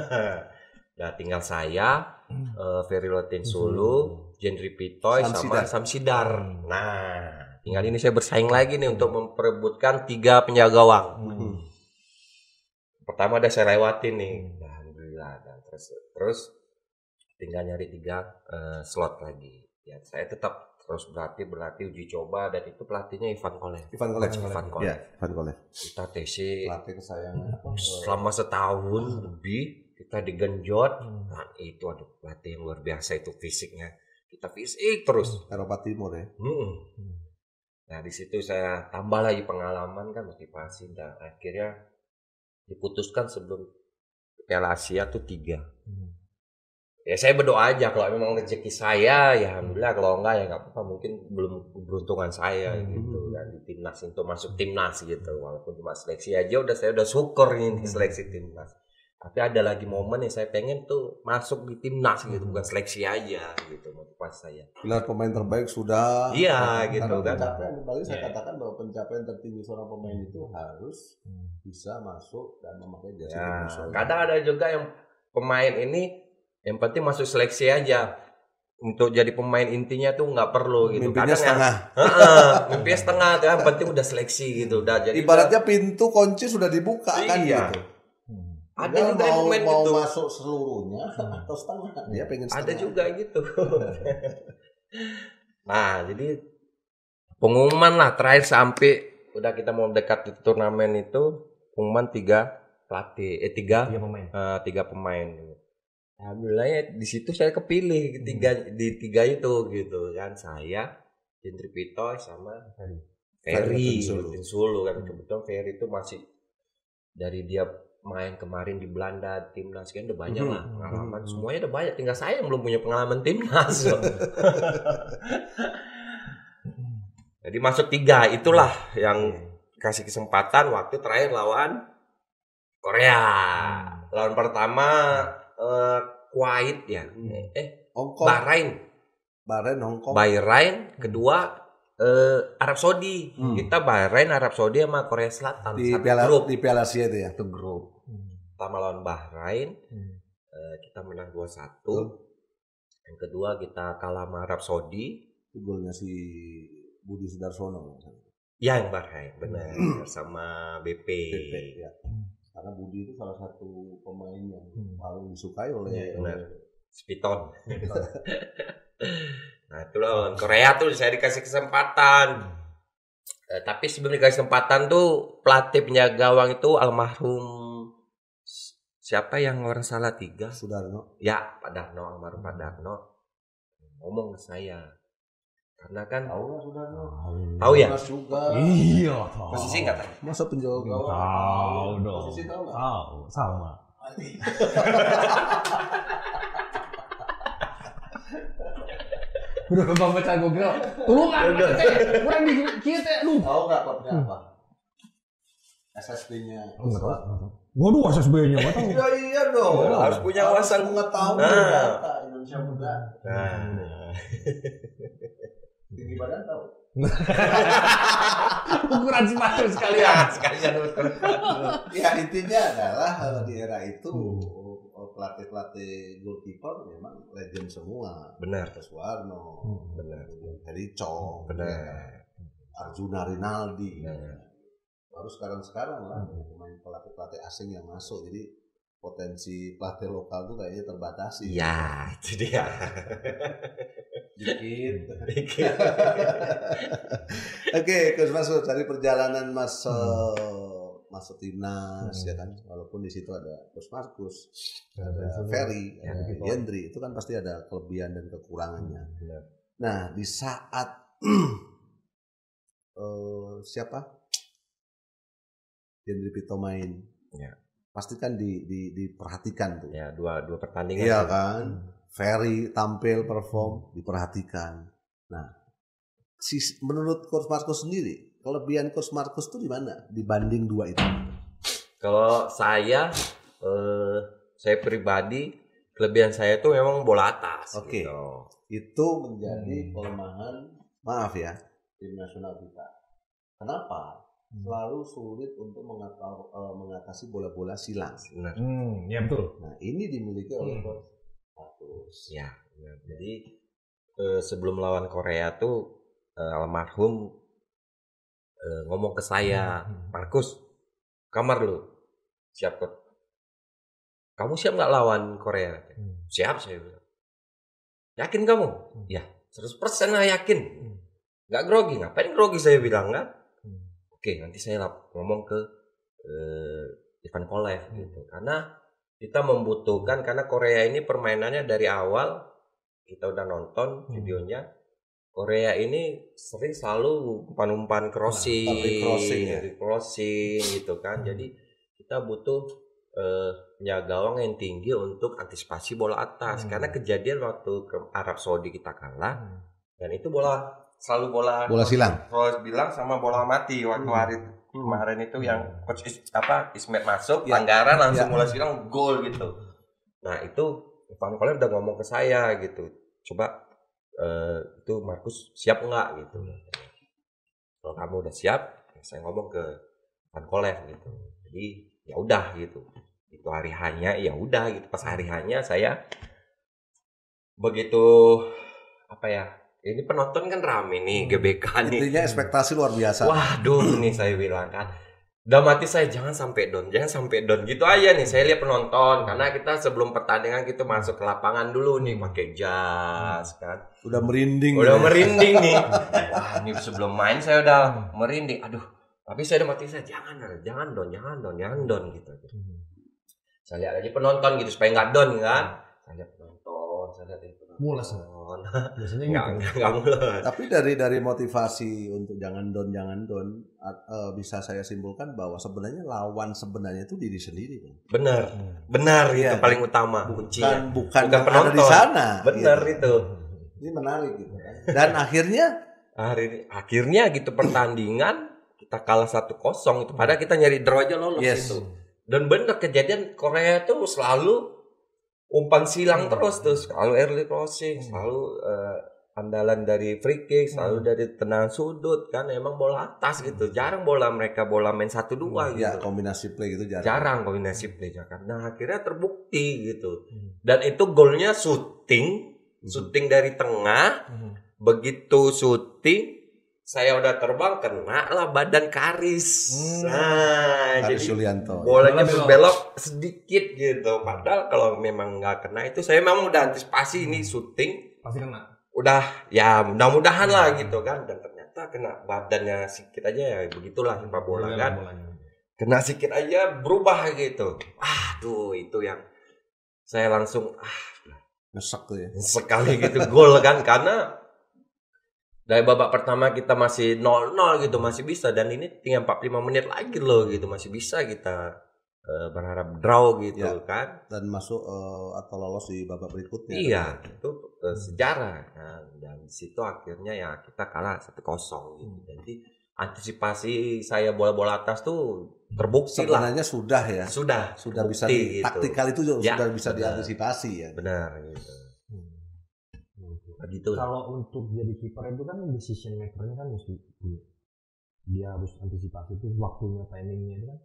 Nah tinggal saya eh, Ferry Rotin Sulu, Jendri Pitoy sama Samsidar. Samsidar. Nah tinggal ini saya bersaing lagi nih untuk memperebutkan tiga penjaga gawang. Hmm. Pertama udah saya lewatin nih, alhamdulillah. Dan terus terus tinggal nyari tiga eh, slot lagi. Ya saya tetap terus berlatih berlatih uji coba dan itu pelatihnya Ivan Kolev. Ivan Kolev. Ivan Kolev. Ya, Ivan Kolev. Kita T C Pelatih kesayangan. selama setahun lebih kita digenjot. Hmm. Nah, itu aduh pelatih yang luar biasa itu fisiknya. Kita fisik terus. Eropa Timur ya. Mm-mm. Nah di situ saya tambah lagi pengalaman kan motivasi dan akhirnya diputuskan sebelum Piala Asia tuh tiga. Hmm. Ya saya berdoa aja kalau memang rezeki saya ya alhamdulillah kalau enggak ya nggak apa-apa mungkin belum keberuntungan saya Hmm. gitu kan di timnas untuk masuk timnas gitu walaupun cuma seleksi aja udah saya udah syukur ini Hmm. seleksi timnas. Tapi ada lagi momen yang saya pengen tuh masuk di timnas gitu Hmm. bukan seleksi aja gitu motivasi saya. Gelar pemain terbaik sudah. Iya, Karena gitu kan. pencapaian, kembali saya Iya. katakan bahwa pencapaian tertinggi seorang pemain itu harus Hmm. bisa masuk dan memakai jasa Ya, tim nasional. kadang ada juga yang pemain ini yang penting masuk seleksi aja. Untuk jadi pemain intinya tuh nggak perlu gitu. Mimpinya Kadang setengah. Ya, heeh, mimpinya setengah tuh yang penting udah seleksi gitu. Udah jadi Ibaratnya pintu kunci sudah dibuka kan Iya. gitu. Hmm. ada Dia juga yang mau, pemain mau gitu. masuk seluruhnya atau setengah. Dia pengen setengah. Ada juga yang gitu. Nah, jadi pengumuman lah terakhir sampai udah kita mau dekat di turnamen itu pengumuman tiga pelatih eh tiga Tiga pemain. eh, tiga pemain. Alhamdulillah ya di situ saya kepilih ketiga hmm. di tiga itu gitu kan, saya Hendri Pitoy sama Ferry Rutin Sulu kan. Kebetulan Ferry itu masih dari dia main kemarin di Belanda timnas kan udah banyak lah pengalaman, hmm. semuanya udah banyak, tinggal saya yang belum punya pengalaman timnas. Jadi masuk tiga itulah yang kasih kesempatan waktu terakhir lawan Korea. Hmm. Lawan pertama uh, Kuwait ya, hmm. eh Hongkong. Bahrain, Bahrain, Hongkong. Bahrain, kedua uh, Arab Saudi. Hmm. Kita Bahrain, Arab Saudi sama Korea Selatan. Di Piala grup. Di Piala Asia itu ya. Itu grup. Hmm. Pertama lawan Bahrain, hmm. uh, kita menang dua satu. Hmm. Yang kedua kita kalah sama Arab Saudi. Itu golnya si Budi Sudarsono. Ya yang Bahrain, benar. Hmm. Sama B P. B P ya. Karena Budi itu salah satu pemain yang hmm. paling disukai oleh ya, oleh Spiton. Nah itu lawan Korea tuh saya dikasih kesempatan. Hmm. Eh, tapi sebelum dikasih kesempatan tuh pelatih penjaga gawang itu almarhum siapa yang orang salah tiga? Sudarno. Ya Pak Darno, almarhum Pak Darno ngomong ke saya. Karena kan tahu lah Sudarno. Tahu ya? Juga. Iya, tahu. Posisi enggak tahu. Masa penjaga gawang? Tahu dong. Posisi tahu enggak? Tahu, sama. Udah bang baca Google. Tolong kan. Kurang di kita lu. Tahu enggak klubnya apa? S S B-nya. Waduh, S S B-nya enggak tahu. Iya iya dong. Harus punya wawasan pengetahuan data Indonesia Muda. Nah. Tinggi badan tahu. Ukuran sepatu sekalian. Sekalian ukuran. Ya intinya adalah di era itu pelatih-pelatih goalkeeper memang legend semua. Benar. Suwarno, benar. Heri Chong, benar. Arjuna Rinaldi. Benar. Baru sekarang-sekarang lah pemain pelatih-pelatih asing yang masuk, jadi potensi pelatih lokal tuh kayaknya terbatasi. Ya, itu dia. Dikit. Dikit. Oke, Coach Masud, dari perjalanan Mas hmm. masuk timnas hmm. ya kan, walaupun di situ ada Coach Markus, ada Ferry, ya, ada Hendri, itu kan pasti ada kelebihan dan kekurangannya. Hmm. Nah, di saat uh, siapa? Hendri Pito main. Ya. Pasti kan di, di, diperhatikan tuh. Ya, dua dua pertandingan. Iya kan. Hmm. Ferry tampil perform diperhatikan. Nah, si, menurut Coach Markus sendiri, kelebihan Coach Markus itu di mana dibanding dua itu? Kalau saya, eh, saya pribadi kelebihan saya itu memang bola atas. Oke. Okay. Gitu. Itu menjadi hmm. kelemahan, maaf ya, tim nasional kita. Kenapa? Selalu sulit untuk mengatasi, uh, mengatasi bola-bola silang. Benar. Hmm, ya betul. Nah, ini dimiliki oleh Coach hmm. Markus. Ya, ya. Jadi eh, sebelum lawan Korea tuh eh, almarhum eh, ngomong ke saya, hmm. Markus, kamar lu, siap kok. Kamu siap nggak lawan Korea? Hmm. Siap saya bilang. Yakin kamu? Hmm. Ya, seratus persen lah yakin. Hmm. Nggak grogi, ngapain grogi saya bilang kan? Oke, nanti saya ngomong ke uh, Ivan Kolev hmm. gitu. Karena kita membutuhkan, karena Korea ini permainannya dari awal kita udah nonton hmm. videonya. Korea ini sering selalu umpan-umpan crossing, nah, crossing, ya. crossing gitu kan. Hmm. Jadi kita butuh uh, penjaga gawang yang tinggi untuk antisipasi bola atas. Hmm. Karena kejadian waktu ke Arab Saudi kita kalah hmm. dan itu bola selalu bola bola silang. Terus bilang sama bola mati waktu hmm. hari kemarin itu yang coach is, apa Ismet masuk ya. Pelanggaran langsung ya. Bola silang gol gitu. Nah itu Ivan Kolev udah ngomong ke saya gitu. Coba uh, itu Markus siap nggak gitu. Kalau kamu udah siap, saya ngomong ke Ivan Kolev gitu. Jadi ya udah gitu. Itu hari hanya ya udah gitu. Pas hari hanya saya begitu apa ya? Ini penonton kan rame nih, G B K nih. Intinya ekspektasi luar biasa. Waduh nih saya bilang kan. Udah mati saya jangan sampai down, jangan sampai down. Gitu aja nih saya lihat penonton. Karena kita sebelum pertandingan kita masuk ke lapangan dulu nih pakai jas kan. Udah merinding. Udah ya. merinding nih. Wah ini sebelum main saya udah merinding. Aduh, tapi saya udah mati saya jangan, jangan down, jangan down, jangan down gitu. Saya lihat aja penonton gitu supaya nggak down kan. Saya penonton, saya lihat itu. Mules. Biasanya Enggak, gitu. enggak mules. Tapi dari dari motivasi untuk jangan down jangan down uh, bisa saya simpulkan bahwa sebenarnya lawan sebenarnya itu diri sendiri, Bang. Benar. Hmm. Benar Iya, itu paling utama kuncinya. Bukan bukan, Bukan yang ada penonton. di sana. Benar gitu. itu. Ini menarik gitu kan. Dan akhirnya Hari ini akhirnya gitu pertandingan kita kalah satu kosong itu. Padahal kita nyari draw aja lolos Yes. itu. Dan benar kejadian Korea tuh selalu umpan silang terus tuh, selalu early crossing, selalu uh, andalan dari free kick, selalu dari tendangan sudut kan, emang bola atas gitu. Jarang bola mereka bola main satu dua ya gitu. kombinasi play gitu jarang. Jarang kombinasi play kan. Nah, akhirnya terbukti gitu. Dan itu golnya shooting, shooting dari tengah. Begitu syuting saya udah terbang, kena lah badan Karis. Hmm. Nah, Karis jadi Yulianto. bolanya Belok. berbelok sedikit gitu. Padahal kalau memang nggak kena itu saya memang udah antisipasi ini syuting. Pasti kena. Udah ya mudah-mudahan lah gitu kan. Dan ternyata kena badannya sedikit aja ya begitulah sepak bola Bolanya, kan. bolanya. Kena sedikit aja berubah gitu. Aduh itu yang saya langsung ah Ngesek tuh ya. sekali gitu gol kan, karena dari babak pertama kita masih nol nol gitu, masih bisa, dan ini tinggal empat puluh lima menit lagi loh gitu, masih bisa kita uh, berharap draw gitu Ya. kan. Dan masuk uh, atau lolos di babak berikutnya. Iya, itu uh, sejarah kan. Dan di situ akhirnya ya kita kalah satu kosong gitu. Jadi antisipasi saya bola-bola atas tuh terbukti lah. Sebenarnya sudah ya. Sudah, Sudah bisa bukti di gitu. taktikal itu juga Ya, sudah bisa benar. diantisipasi ya. Benar gitu. Begitu lah. Kalau untuk jadi kiper itu kan decision makernya kan mesti punya. Dia harus antisipasi itu waktunya, timingnya itu kan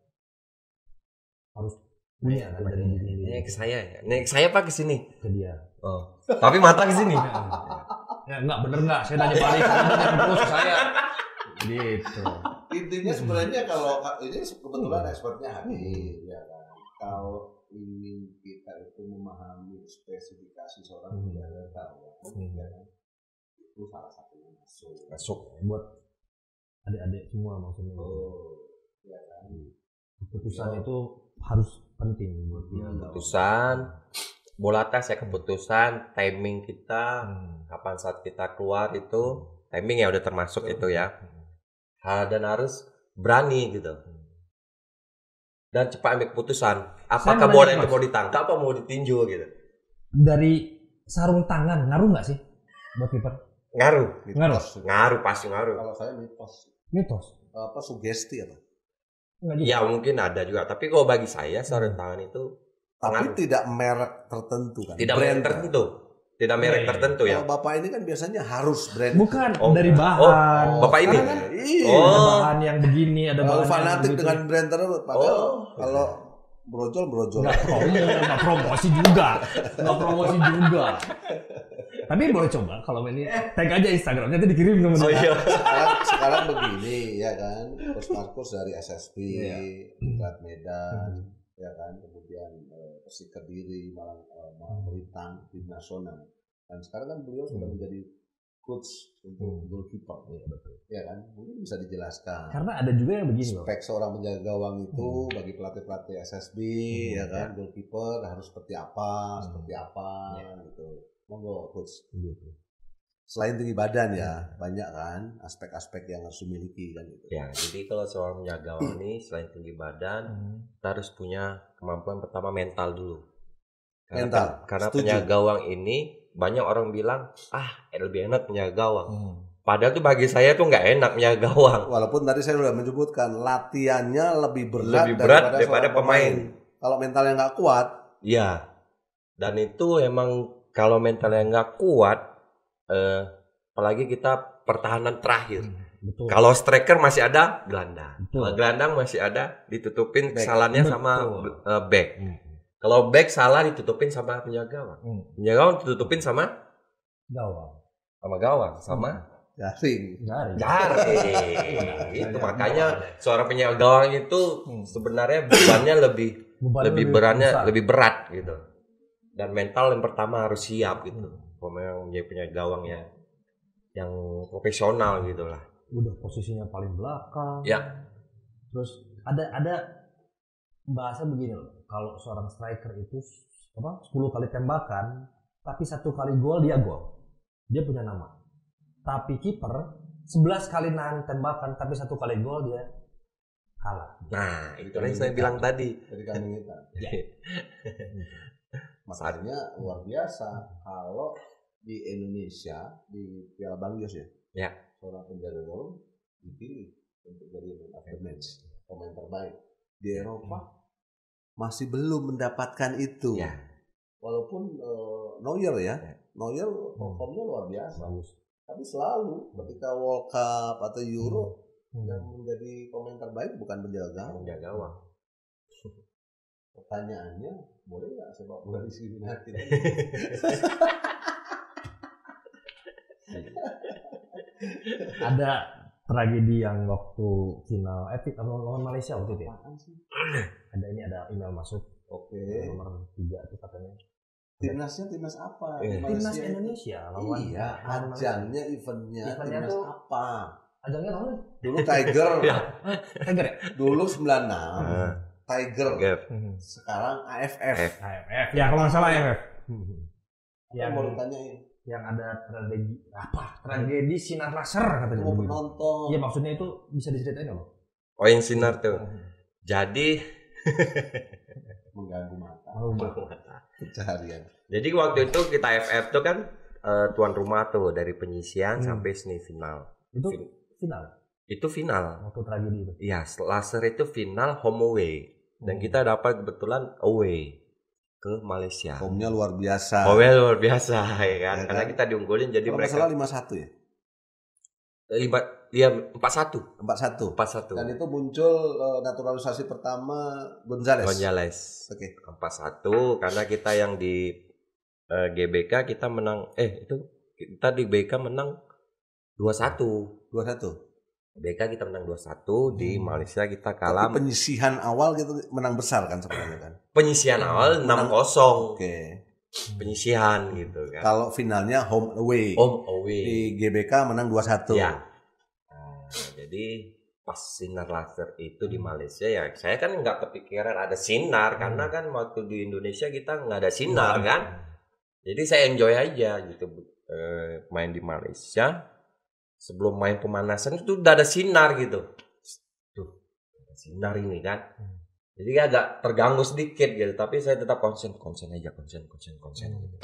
harus punya kan dari diri Ini sendiri ke saya ya. Ini ke saya apa ke sini? ke dia. Oh. Tapi mata ke sini. Ya enggak bener enggak, saya nanya balik, saya nanya terus ke saya. Gitu. Intinya sebenarnya kalau ini kebetulan expertnya hadir ya kan. Kalau ingin kita itu memahami spesifikasi seorang Hmm. penjaga gawang, Hmm. ya kan, itu salah satunya masuk. Masuk. Buat adik-adik semua maksudnya. Oh, ya kan. Keputusan itu harus penting buat dia. Keputusan bola atas ya, keputusan timing kita Hmm. kapan saat kita keluar itu timing ya udah termasuk itu ya. Ha, dan harus berani gitu. Dan cepat ambil keputusan. Apakah mau bola nanya, itu Mas. mau ditangkap apa mau ditinju gitu. Dari sarung tangan ngaruh nggak sih buat kiper? Ngaruh. Mitos. Ngaruh. Ngaruh pasti ngaruh. Kalau saya mitos. Mitos. Apa sugesti apa? Enggak juga. Ya mungkin ada juga, tapi kalau bagi saya sarung tangan itu Tapi pengaruh. tidak merek tertentu kan. Tidak Brand merek tertentu. Tidak merek Iya. tertentu ya. Kalau bapak ini kan biasanya harus brand. Bukan Oh. dari Oh, bahan. Bapak ini? Sekarang kan, iya. Oh. Ada bahan yang begini, ada Kalau bahan yang fanatik begitu. dengan brand tertentu, padahal Oh. kalau brojol brojol. Nggak promo, nggak promosi juga, nggak promosi juga. Tapi boleh coba kalau ini tag aja Instagram, nanti dikirim ke Oh iya. sekarang, sekarang begini ya kan, Coach Markus dari S S B, Iya. Iklat Medan, ya kan, kemudian eh, Persik Kediri, Malang, eh, Malang Melintang, tim nasional. Dan sekarang kan beliau sudah Hmm. menjadi coach untuk Hmm. goalkeeper, Iya, betul. ya kan, mungkin bisa dijelaskan. Karena ada juga yang begini loh. Spek seorang penjaga gawang itu Hmm. bagi pelatih-pelatih S S B, Hmm, ya kan, goalkeeper harus seperti apa, Hmm. seperti apa, Ya. gitu. Monggo, coach. Gitu. Selain tinggi badan ya, banyak kan aspek-aspek yang harus dimiliki kan gitu. Ya, jadi kalau seorang penjaga gawang ini selain tinggi badan, kita harus punya kemampuan pertama mental dulu. Karena, Mental, pen- karena setuju. penjaga gawang ini banyak orang bilang, ah lebih enak penjaga gawang. Hmm. Padahal tuh bagi saya tuh nggak enak penjaga gawang. Walaupun tadi saya sudah menyebutkan latihannya lebih berat, Lebih berat daripada, daripada seorang pemain. Kalau mentalnya nggak kuat, Iya. Dan itu emang kalau mentalnya nggak kuat, eh, apalagi kita pertahanan terakhir. Betul. Kalau striker masih ada gelandang. Betul. Kalau gelandang masih ada ditutupin Back. kesalahannya sama Betul. eh, back. Hmm. Kalau back salah ditutupin sama penjaga gawang. Hmm. Penjaga gawang ditutupin sama Gawang. sama gawang sama garing. Garing. garing. Itu Ada- makanya seorang penjaga gawang itu Hmm. sebenarnya bebannya lebih Beban lebih beratnya besar. lebih berat gitu. Dan mental yang pertama harus siap gitu. Kalau memang menjadi penjaga gawang ya yang profesional gitu lah. Udah posisinya paling belakang. Ya. Terus ada ada bahasa begini loh. Kalau seorang striker itu apa sepuluh kali tembakan, tapi satu kali gol dia gol. Dia punya nama. Tapi kiper sebelas kali nahan tembakan, tapi satu kali gol dia kalah. Nah, itu yang saya bilang tadi. Jadi kambing hitam. Ya. Makanya luar biasa kalau di Indonesia di Piala Bang Yos ya. Ya. Seorang penjaga gawang dipilih untuk jadi man of the match, pemain terbaik. Di Eropa masih belum mendapatkan itu. Ya. Walaupun uh, Neuer ya, Ya. Neuer performnya luar biasa. Bagus. Tapi selalu ketika World Cup atau Euro Hmm. yang menjadi pemain terbaik bukan penjaga gawang. Penjaga gawang. Pertanyaannya, boleh nggak sepak bola diskriminatif? Ada tragedi yang waktu final epic lawan Malaysia waktu itu ya. Apaan sih? Ada ini ada email masuk Oke. nomor tiga itu katanya. Timnasnya timnas apa? Eh, Di Timnas Malaysia. Indonesia lawan Iya, lawan Malaysia. ajangnya, eventnya, Eventnya timnas tuh- apa? Ajangnya lawan Dulu Tiger, Ya. Tiger ya? dulu sembilan puluh enam, Ah, Tiger, Tiger. sekarang A F F. F. A F F. Ya kalau nggak salah A F F. Yang Yang mau ditanyain, yang ada tragedi apa? Tragedi sinar laser katanya. mau begitu. penonton. Iya maksudnya itu bisa diceritain nggak, Bang? Oh, yang sinar tuh. Jadi Mengganggu mata, Oh, Bang. pencaharian. jadi waktu itu kita F F tuh kan eh, tuan rumah tuh dari penyisian Hmm. sampai semifinal. Itu Fin- final Itu final. waktu tragedi itu. Iya, laser itu final home away dan Hmm. kita dapat kebetulan away ke Malaysia. Home-nya luar biasa. Oh, well, luar biasa ya kan. Ya Karena kan? kita diunggulin jadi Kalau nggak mereka salah lima satu ya? lima ya empat satu. empat satu. empat satu. Dan itu muncul eh, naturalisasi pertama Gonzales. Gonzales. Oke. empat satu karena kita yang di eh, G B K kita menang eh itu kita di B K menang dua satu. dua satu. B K kita menang dua satu, di Hmm. Malaysia kita kalah. Tapi penyisihan awal gitu menang besar kan sebenarnya kan. Penyisian awal enam kosong. Oke. Penyisihan gitu kan. Kalau finalnya home away. Home away. Di G B K menang dua satu. Ya. Nah, jadi pas sinar laser itu di Malaysia ya saya kan nggak kepikiran ada sinar karena kan waktu di Indonesia kita nggak ada sinar kan. Jadi saya enjoy aja gitu eh, main di Malaysia. Sebelum main pemanasan itu udah ada sinar gitu. Tuh, ada sinar ini kan. Jadi agak terganggu sedikit gitu, tapi saya tetap konsen, konsen aja, konsen, konsen, konsen gitu.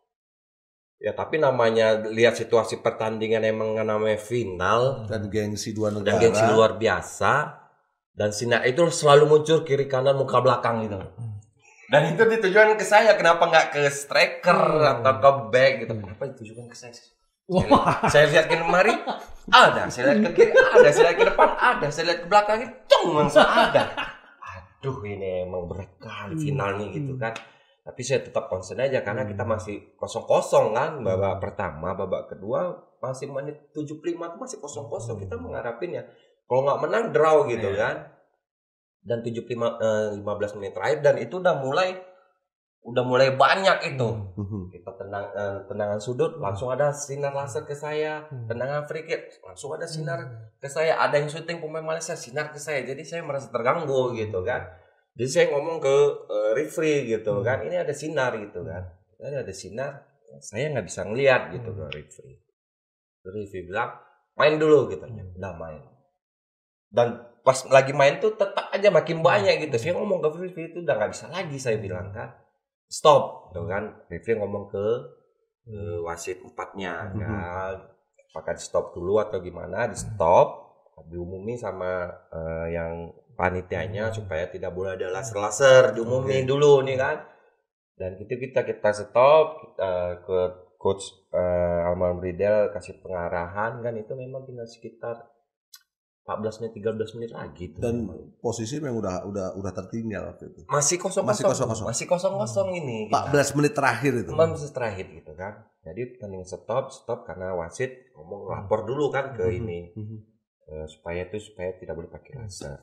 Ya tapi namanya lihat situasi pertandingan emang namanya final Dan gengsi dua dan negara. gengsi luar biasa dan sinar itu selalu muncul kiri kanan muka belakang gitu. Dan itu ditujukan ke saya, kenapa nggak ke striker atau ke back gitu? Kenapa ditujukan ke saya? Wah. Saya lihat ke kemari ada, saya lihat ke kiri ada, saya lihat ke depan ada, saya lihat ke belakang cung langsung ada. Aduh ini emang berat kali finalnya gitu kan. Tapi saya tetap konsen aja karena kita masih kosong kosong kan babak pertama, babak kedua masih menit tujuh puluh lima tuh masih kosong kosong. Kita mengharapin ya kalau nggak menang draw gitu kan. Dan tujuh puluh lima eh, lima belas menit terakhir dan itu udah mulai udah mulai banyak itu. Mhm. Kita tenang eh, tendangan sudut langsung ada sinar laser ke saya, tendangan free kick langsung ada sinar ke saya, ada yang syuting pemain Malaysia sinar ke saya, jadi saya merasa terganggu gitu kan. Jadi saya ngomong ke eh, referee gitu kan, ini ada sinar gitu kan, ini ada sinar, saya nggak bisa ngelihat gitu ke referee. Terus referee bilang main dulu gitu, udah main. Dan pas lagi main tuh tetap aja makin banyak gitu. Saya ngomong ke referee itu udah nggak bisa lagi saya bilang kan. Stop, tuh kan. Referee ngomong ke, ke wasit empatnya kan. Apakah di stop dulu atau gimana? Di stop, diumumin sama eh, yang panitianya supaya tidak boleh ada laser-laser, diumumin dulu nih kan. Dan itu kita kita stop, kita ke coach eh, Alman Bridel kasih pengarahan kan, itu memang tinggal sekitar empat belas menit, tiga belas menit lagi tuh. Dan posisi memang udah udah udah tertinggal waktu itu. Masih kosong Masih kosong-kosong. masih kosong kosong ini. empat belas menit terakhir itu. empat belas menit terakhir gitu kan. Jadi pertandingan stop, stop karena wasit ngomong lapor dulu kan ke ini Mhm. Eh, supaya itu supaya tidak boleh pakai laser.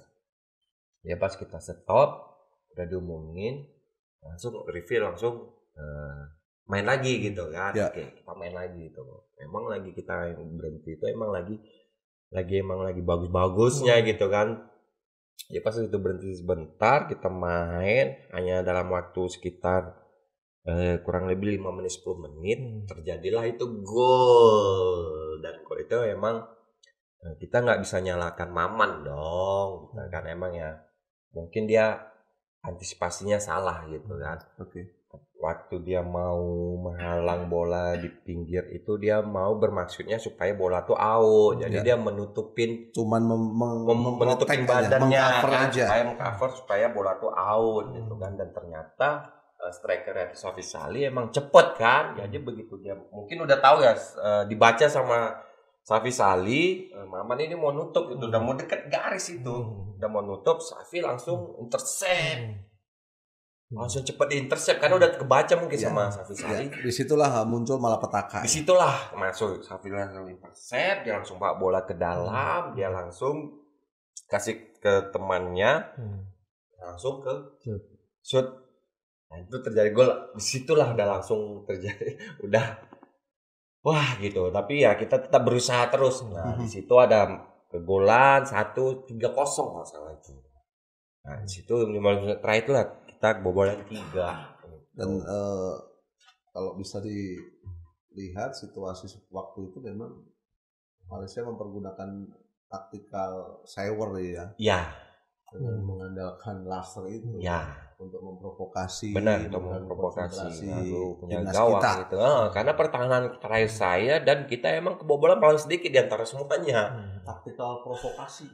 Ya pas kita stop, udah diumumin, langsung review langsung eh, main lagi gitu kan. Ya. Oke, kita main lagi gitu. Memang lagi kita yang berhenti itu emang lagi lagi emang lagi bagus-bagusnya gitu kan. Ya pas itu berhenti sebentar, kita main hanya dalam waktu sekitar eh, kurang lebih lima menit sepuluh menit Hmm. terjadilah itu gol. Dan gol itu emang eh, kita nggak bisa nyalakan Maman dong, gitu kan emang ya mungkin dia antisipasinya salah gitu kan. Oke. Waktu dia mau menghalang bola di pinggir itu dia mau bermaksudnya supaya bola tuh out. Jadi Ya. dia menutupin Cuman mem- mem- mem- menutupin memprotect aja, badannya mengcover kan, aja. supaya mengcover supaya bola tuh out gitu kan. Dan ternyata uh, striker dari Safi Salih emang cepet kan. Jadi begitu dia mungkin udah tahu ya uh, dibaca sama Safi Salih, uh, Maman ini mau nutup gitu, udah mau deket garis itu, udah mau nutup, Safi langsung intercept. Langsung cepet di intercept karena udah kebaca mungkin Ya. sama Safi Salih. Ya, disitulah muncul malapetaka. Disitulah masuk Safi langsung intercept, dia langsung bawa bola ke dalam, dia langsung kasih ke temannya, Hmm. langsung ke Shoot. shoot. Nah, itu terjadi gol. Disitulah udah langsung terjadi, udah wah gitu. Tapi ya kita tetap berusaha terus. Nah di situ ada kegolan satu tiga kosong nggak salah itu. Nah di situ lima menit terakhir itu lah kita bobolan tiga. Dan eh, kalau bisa dilihat situasi waktu itu memang Malaysia mempergunakan taktikal sawer ya, Ya, dengan mengandalkan laser itu ya. untuk memprovokasi, Benar, untuk mengganggu memprovokasi konsentrasi lalu punya timnas gawang kita. gitu. Ah, karena pertahanan terakhir saya dan kita emang kebobolan paling sedikit di antara semuanya. Hmm. Taktikal provokasi.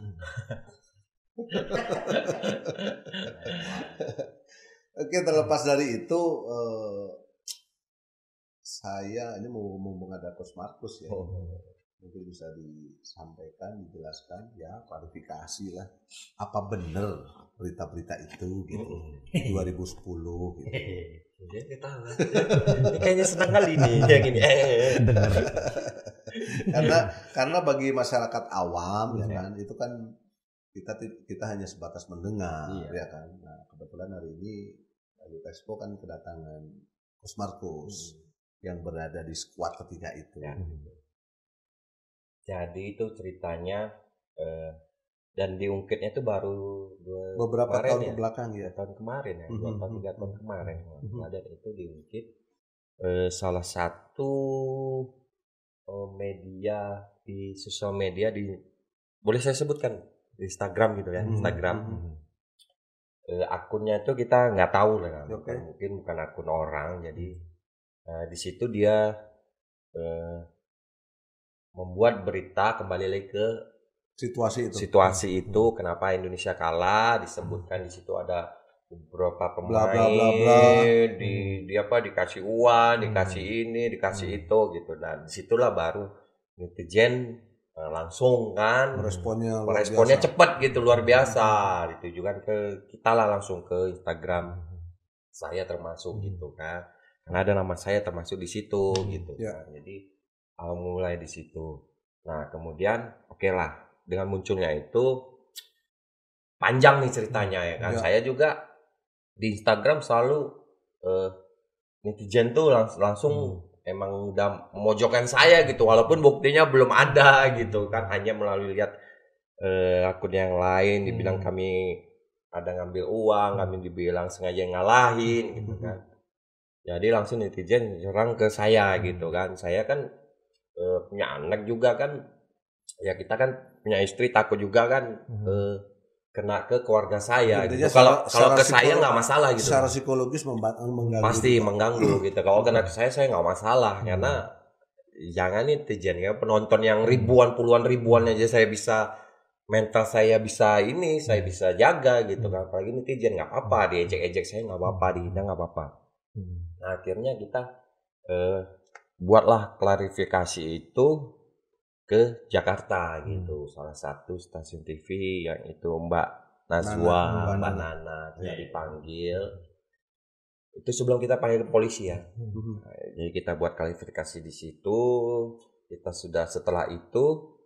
Oke, terlepas dari itu, eh, saya ini mau ngomong ada Coach Markus ya, mungkin bisa disampaikan, dijelaskan, ya klarifikasi lah, apa benar berita-berita itu gitu, dua ribu sepuluh gitu. Dia ketawa. Ini kayaknya senang kali nih yang ini. Eh, Benar. Karena karena bagi masyarakat awam ya Iya. kan, itu kan kita kita hanya sebatas mendengar Iya. ya kan. Nah, kebetulan hari ini Youth Expo kan kedatangan Coach Markus yang berada di skuad ketiga itu. Ya. Jadi itu ceritanya eh, dan diungkitnya itu baru dua, Beberapa kemarin tahun ya? kebelakang dua ya. tahun kemarin ya, dua Mhm, tahun tiga tahun mhm. kemarin. Mhm. Dan itu diungkit eh, salah satu eh, media di sosial media di boleh saya sebutkan di Instagram gitu ya, Mhm, Instagram. mhm. Eh, akunnya itu kita nggak tahu lah, kan. Oke. Mungkin bukan akun orang. Jadi eh, di situ dia eh, membuat berita kembali lagi ke Situasi itu. situasi itu kenapa Indonesia kalah, disebutkan di situ ada beberapa pemain Bla, bla, bla, bla. di di apa dikasih uang, dikasih ini, dikasih itu gitu. Dan disitulah baru netizen eh, langsung kan Responnya luar responnya biasa. cepat gitu, luar biasa, ditujukan ke kita lah, langsung ke Instagram saya termasuk gitu kan, karena ada nama saya termasuk di situ gitu Ya. kan. Jadi awal mulai di situ. Nah kemudian oke lah, dengan munculnya itu panjang nih ceritanya ya kan. Ya. Saya juga di Instagram selalu eh, netizen tuh langs- langsung emang udah memojokkan saya gitu, walaupun buktinya belum ada gitu kan, hanya melalui lihat eh, akun yang lain dibilang Hmm. kami ada ngambil uang, kami dibilang sengaja ngalahin gitu kan. Jadi langsung netizen serang ke saya gitu kan. Saya kan eh, punya anak juga kan, ya kita kan punya istri, takut juga kan eh, kena ke keluarga saya gitu. Intinya Kalau secara- kalau ke secara saya psikolo- nggak masalah gitu. Secara psikologis memba- mengganggu. Pasti juga. mengganggu gitu. Kalau kena ke saya saya nggak masalah, karena jangan netizen ya, penonton yang ribuan puluhan ribuan aja saya bisa, mental saya bisa ini, saya bisa jaga gitu kan. Apalagi netizen nggak apa-apa, diejek-ejek saya nggak apa-apa, dihina nggak apa-apa. Nah akhirnya kita eh, buatlah klarifikasi itu ke Jakarta gitu, salah satu stasiun T V yang itu Mbak Nazwa, Nana, Mbak Mbak Nana. Nana kita dipanggil. Itu sebelum kita panggil ke polisi ya. Mhm. Nah, jadi kita buat klarifikasi di situ. Kita sudah setelah itu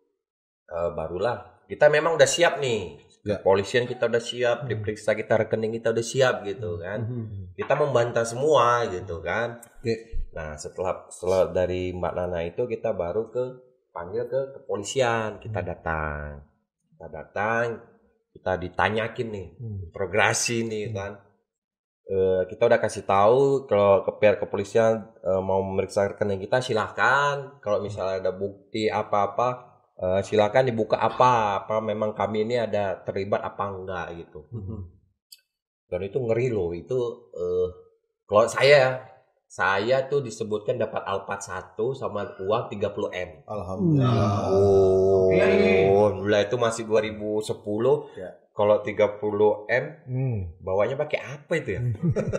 eh, barulah kita memang udah siap nih. Ya. Kepolisian kita udah siap, diperiksa kita, rekening kita udah siap gitu kan. Mhm. Kita membantah semua gitu kan. Oke. Nah setelah setelah dari Mbak Nana itu kita baru ke panggil ke kepolisian. Kita datang, kita datang, kita ditanyakin nih, progresi nih kan. uh, kita udah kasih tahu kalau ke pihak kepolisian uh, mau memeriksa rekening kita silakan. Kalau misalnya ada bukti apa-apa uh, silakan dibuka apa apa memang kami ini ada terlibat apa enggak gitu. Mm-hmm. Dan itu ngeri loh itu uh, kalau saya saya tuh disebutkan dapat Alphard satu sama uang tiga puluh M. Alhamdulillah. Oh, okay. Alhamdulillah itu masih dua ribu sepuluh. Ya. Kalau tiga puluh M, hmm. bawanya pakai apa itu ya?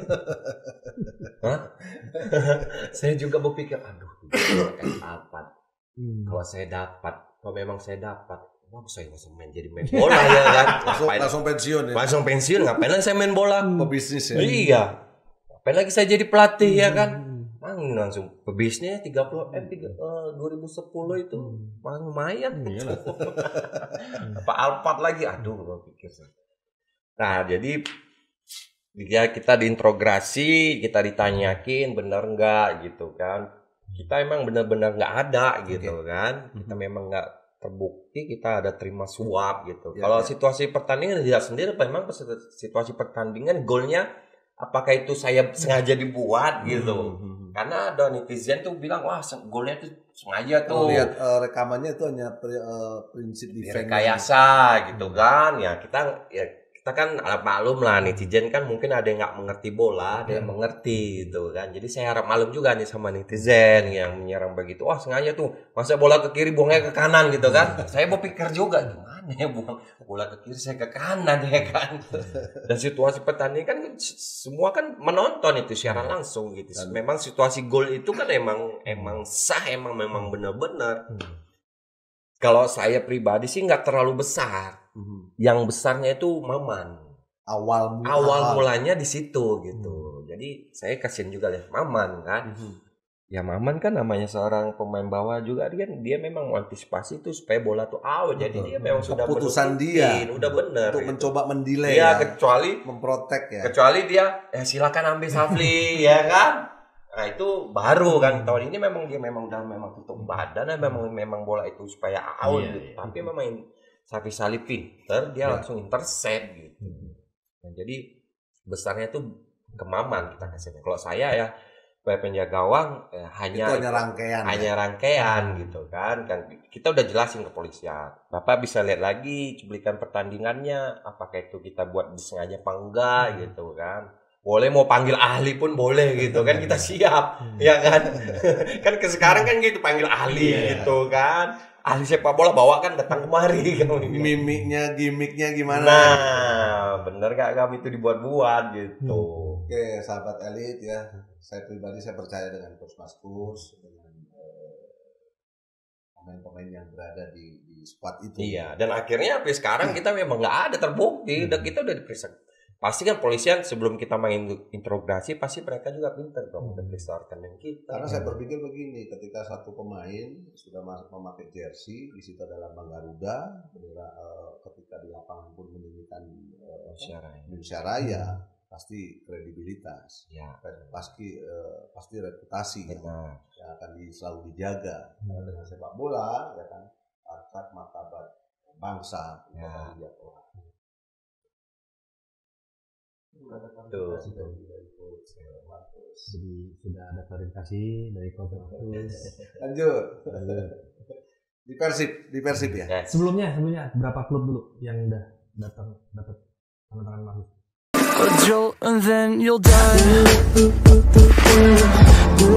Hah? Saya juga berpikir, aduh, Alphard. Hmm. Kalau saya dapat, kalau memang saya dapat, wah saya langsung main jadi main bola ya kan? Langsung, langsung pensiun ya? Langsung pensiun, ngapain lagi saya main bola? Pebisnis ya? Iya. Ngapain lagi saya jadi pelatih hmm. ya kan? Mang langsung pebisnisnya tiga puluh M uh, dua ribu sepuluh itu mang lumayan. Apa Alphard lagi? Aduh, gua pikir. Nah, jadi dia kita diinterogasi, kita ditanyakin benar enggak gitu kan. Kita emang benar-benar enggak ada gitu okay. kan. Kita memang enggak terbukti kita ada terima suap gitu. Ya, Kalau ya. situasi pertandingan dia sendiri memang situasi pertandingan golnya apakah itu saya sengaja dibuat gitu. Hmm. Karena ada netizen tuh bilang wah golnya tuh sengaja tuh. Oh, lihat uh, rekamannya itu hanya pri, uh, prinsip defense rekayasa gitu kan. Ya kita ya kita kan maklum lah netizen kan mungkin ada yang nggak mengerti bola, ada yang mengerti gitu kan. Jadi saya harap maklum juga nih sama netizen yang menyerang begitu. Wah sengaja tuh masa bola ke kiri buangnya ke kanan gitu kan. Saya berpikir juga gimana ya buang bola ke kiri saya ke kanan ya kan. Dan situasi pertandingan kan semua kan menonton itu secara langsung gitu. Memang situasi gol itu kan emang emang sah, emang memang benar-benar. Kalau saya pribadi sih nggak terlalu besar. Mm-hmm. Yang besarnya itu Maman. Awal mula. Awal mulanya di situ gitu. Mm-hmm. Jadi saya kasihan juga lihat Maman kan. Mm-hmm. Ya Maman kan namanya seorang pemain bawah juga dia dia memang mengantisipasi itu supaya bola tuh out. Jadi mm-hmm. dia memang sudah keputusan dia udah benar untuk gitu. Mencoba mendelay ya, ya. kecuali memprotek ya. Kecuali dia eh, silakan ambil Safli ya kan. Nah itu baru kan tahun ini memang dia memang udah memang tutup badan dan memang memang bola itu supaya out iya, gitu. Iya. Tapi memang Safi Salih pinter dia iya. langsung intercept gitu. Nah, jadi besarnya tuh ke Maman kita kasihnya. Kalau saya ya sebagai penjaga gawang eh, hanya itu hanya rangkaian hanya ya? rangkaian gitu kan. Kan kita udah jelasin ke polisian. Bapak bisa lihat lagi cuplikan pertandingannya apakah itu kita buat disengaja apa enggak hmm. gitu kan. Boleh mau panggil ahli pun boleh gitu kan kita siap hmm. ya kan kan ke sekarang kan gitu panggil ahli yeah. gitu kan ahli sepak bola bawa kan datang kemari mimiknya gimmicknya gimana nah bener gak kami itu dibuat-buat gitu. hmm. Oke sahabat elit ya saya pribadi saya percaya dengan Coach Maskus dengan eh, pemain-pemain yang berada di, di squad itu iya dan akhirnya sampai sekarang kita memang nggak ada terbukti udah kita udah diperiksa. Pasti kan polisian sebelum kita main interogasi pasti mereka juga pintar dong udah periksa rekening kita. Karena saya berpikir begini, ketika satu pemain sudah masuk memakai jersey, di situ ada lambang Garuda, bendera, uh, ketika di lapangan pun menunjukkan Indonesia uh, Raya, hmm. pasti kredibilitas, ya. pasti uh, pasti reputasi yang, yang akan di, selalu dijaga. Hmm. Karena dengan sepak bola, ya kan, harkat martabat bangsa, ya. Tuh. Jadi sudah ada klarifikasi dari Coach Markus. Lanjut. Lanjut. Di Persib, di Persib ya. Yes. Sebelumnya, sebelumnya berapa klub dulu yang udah datang dapat tangan-tangan Markus?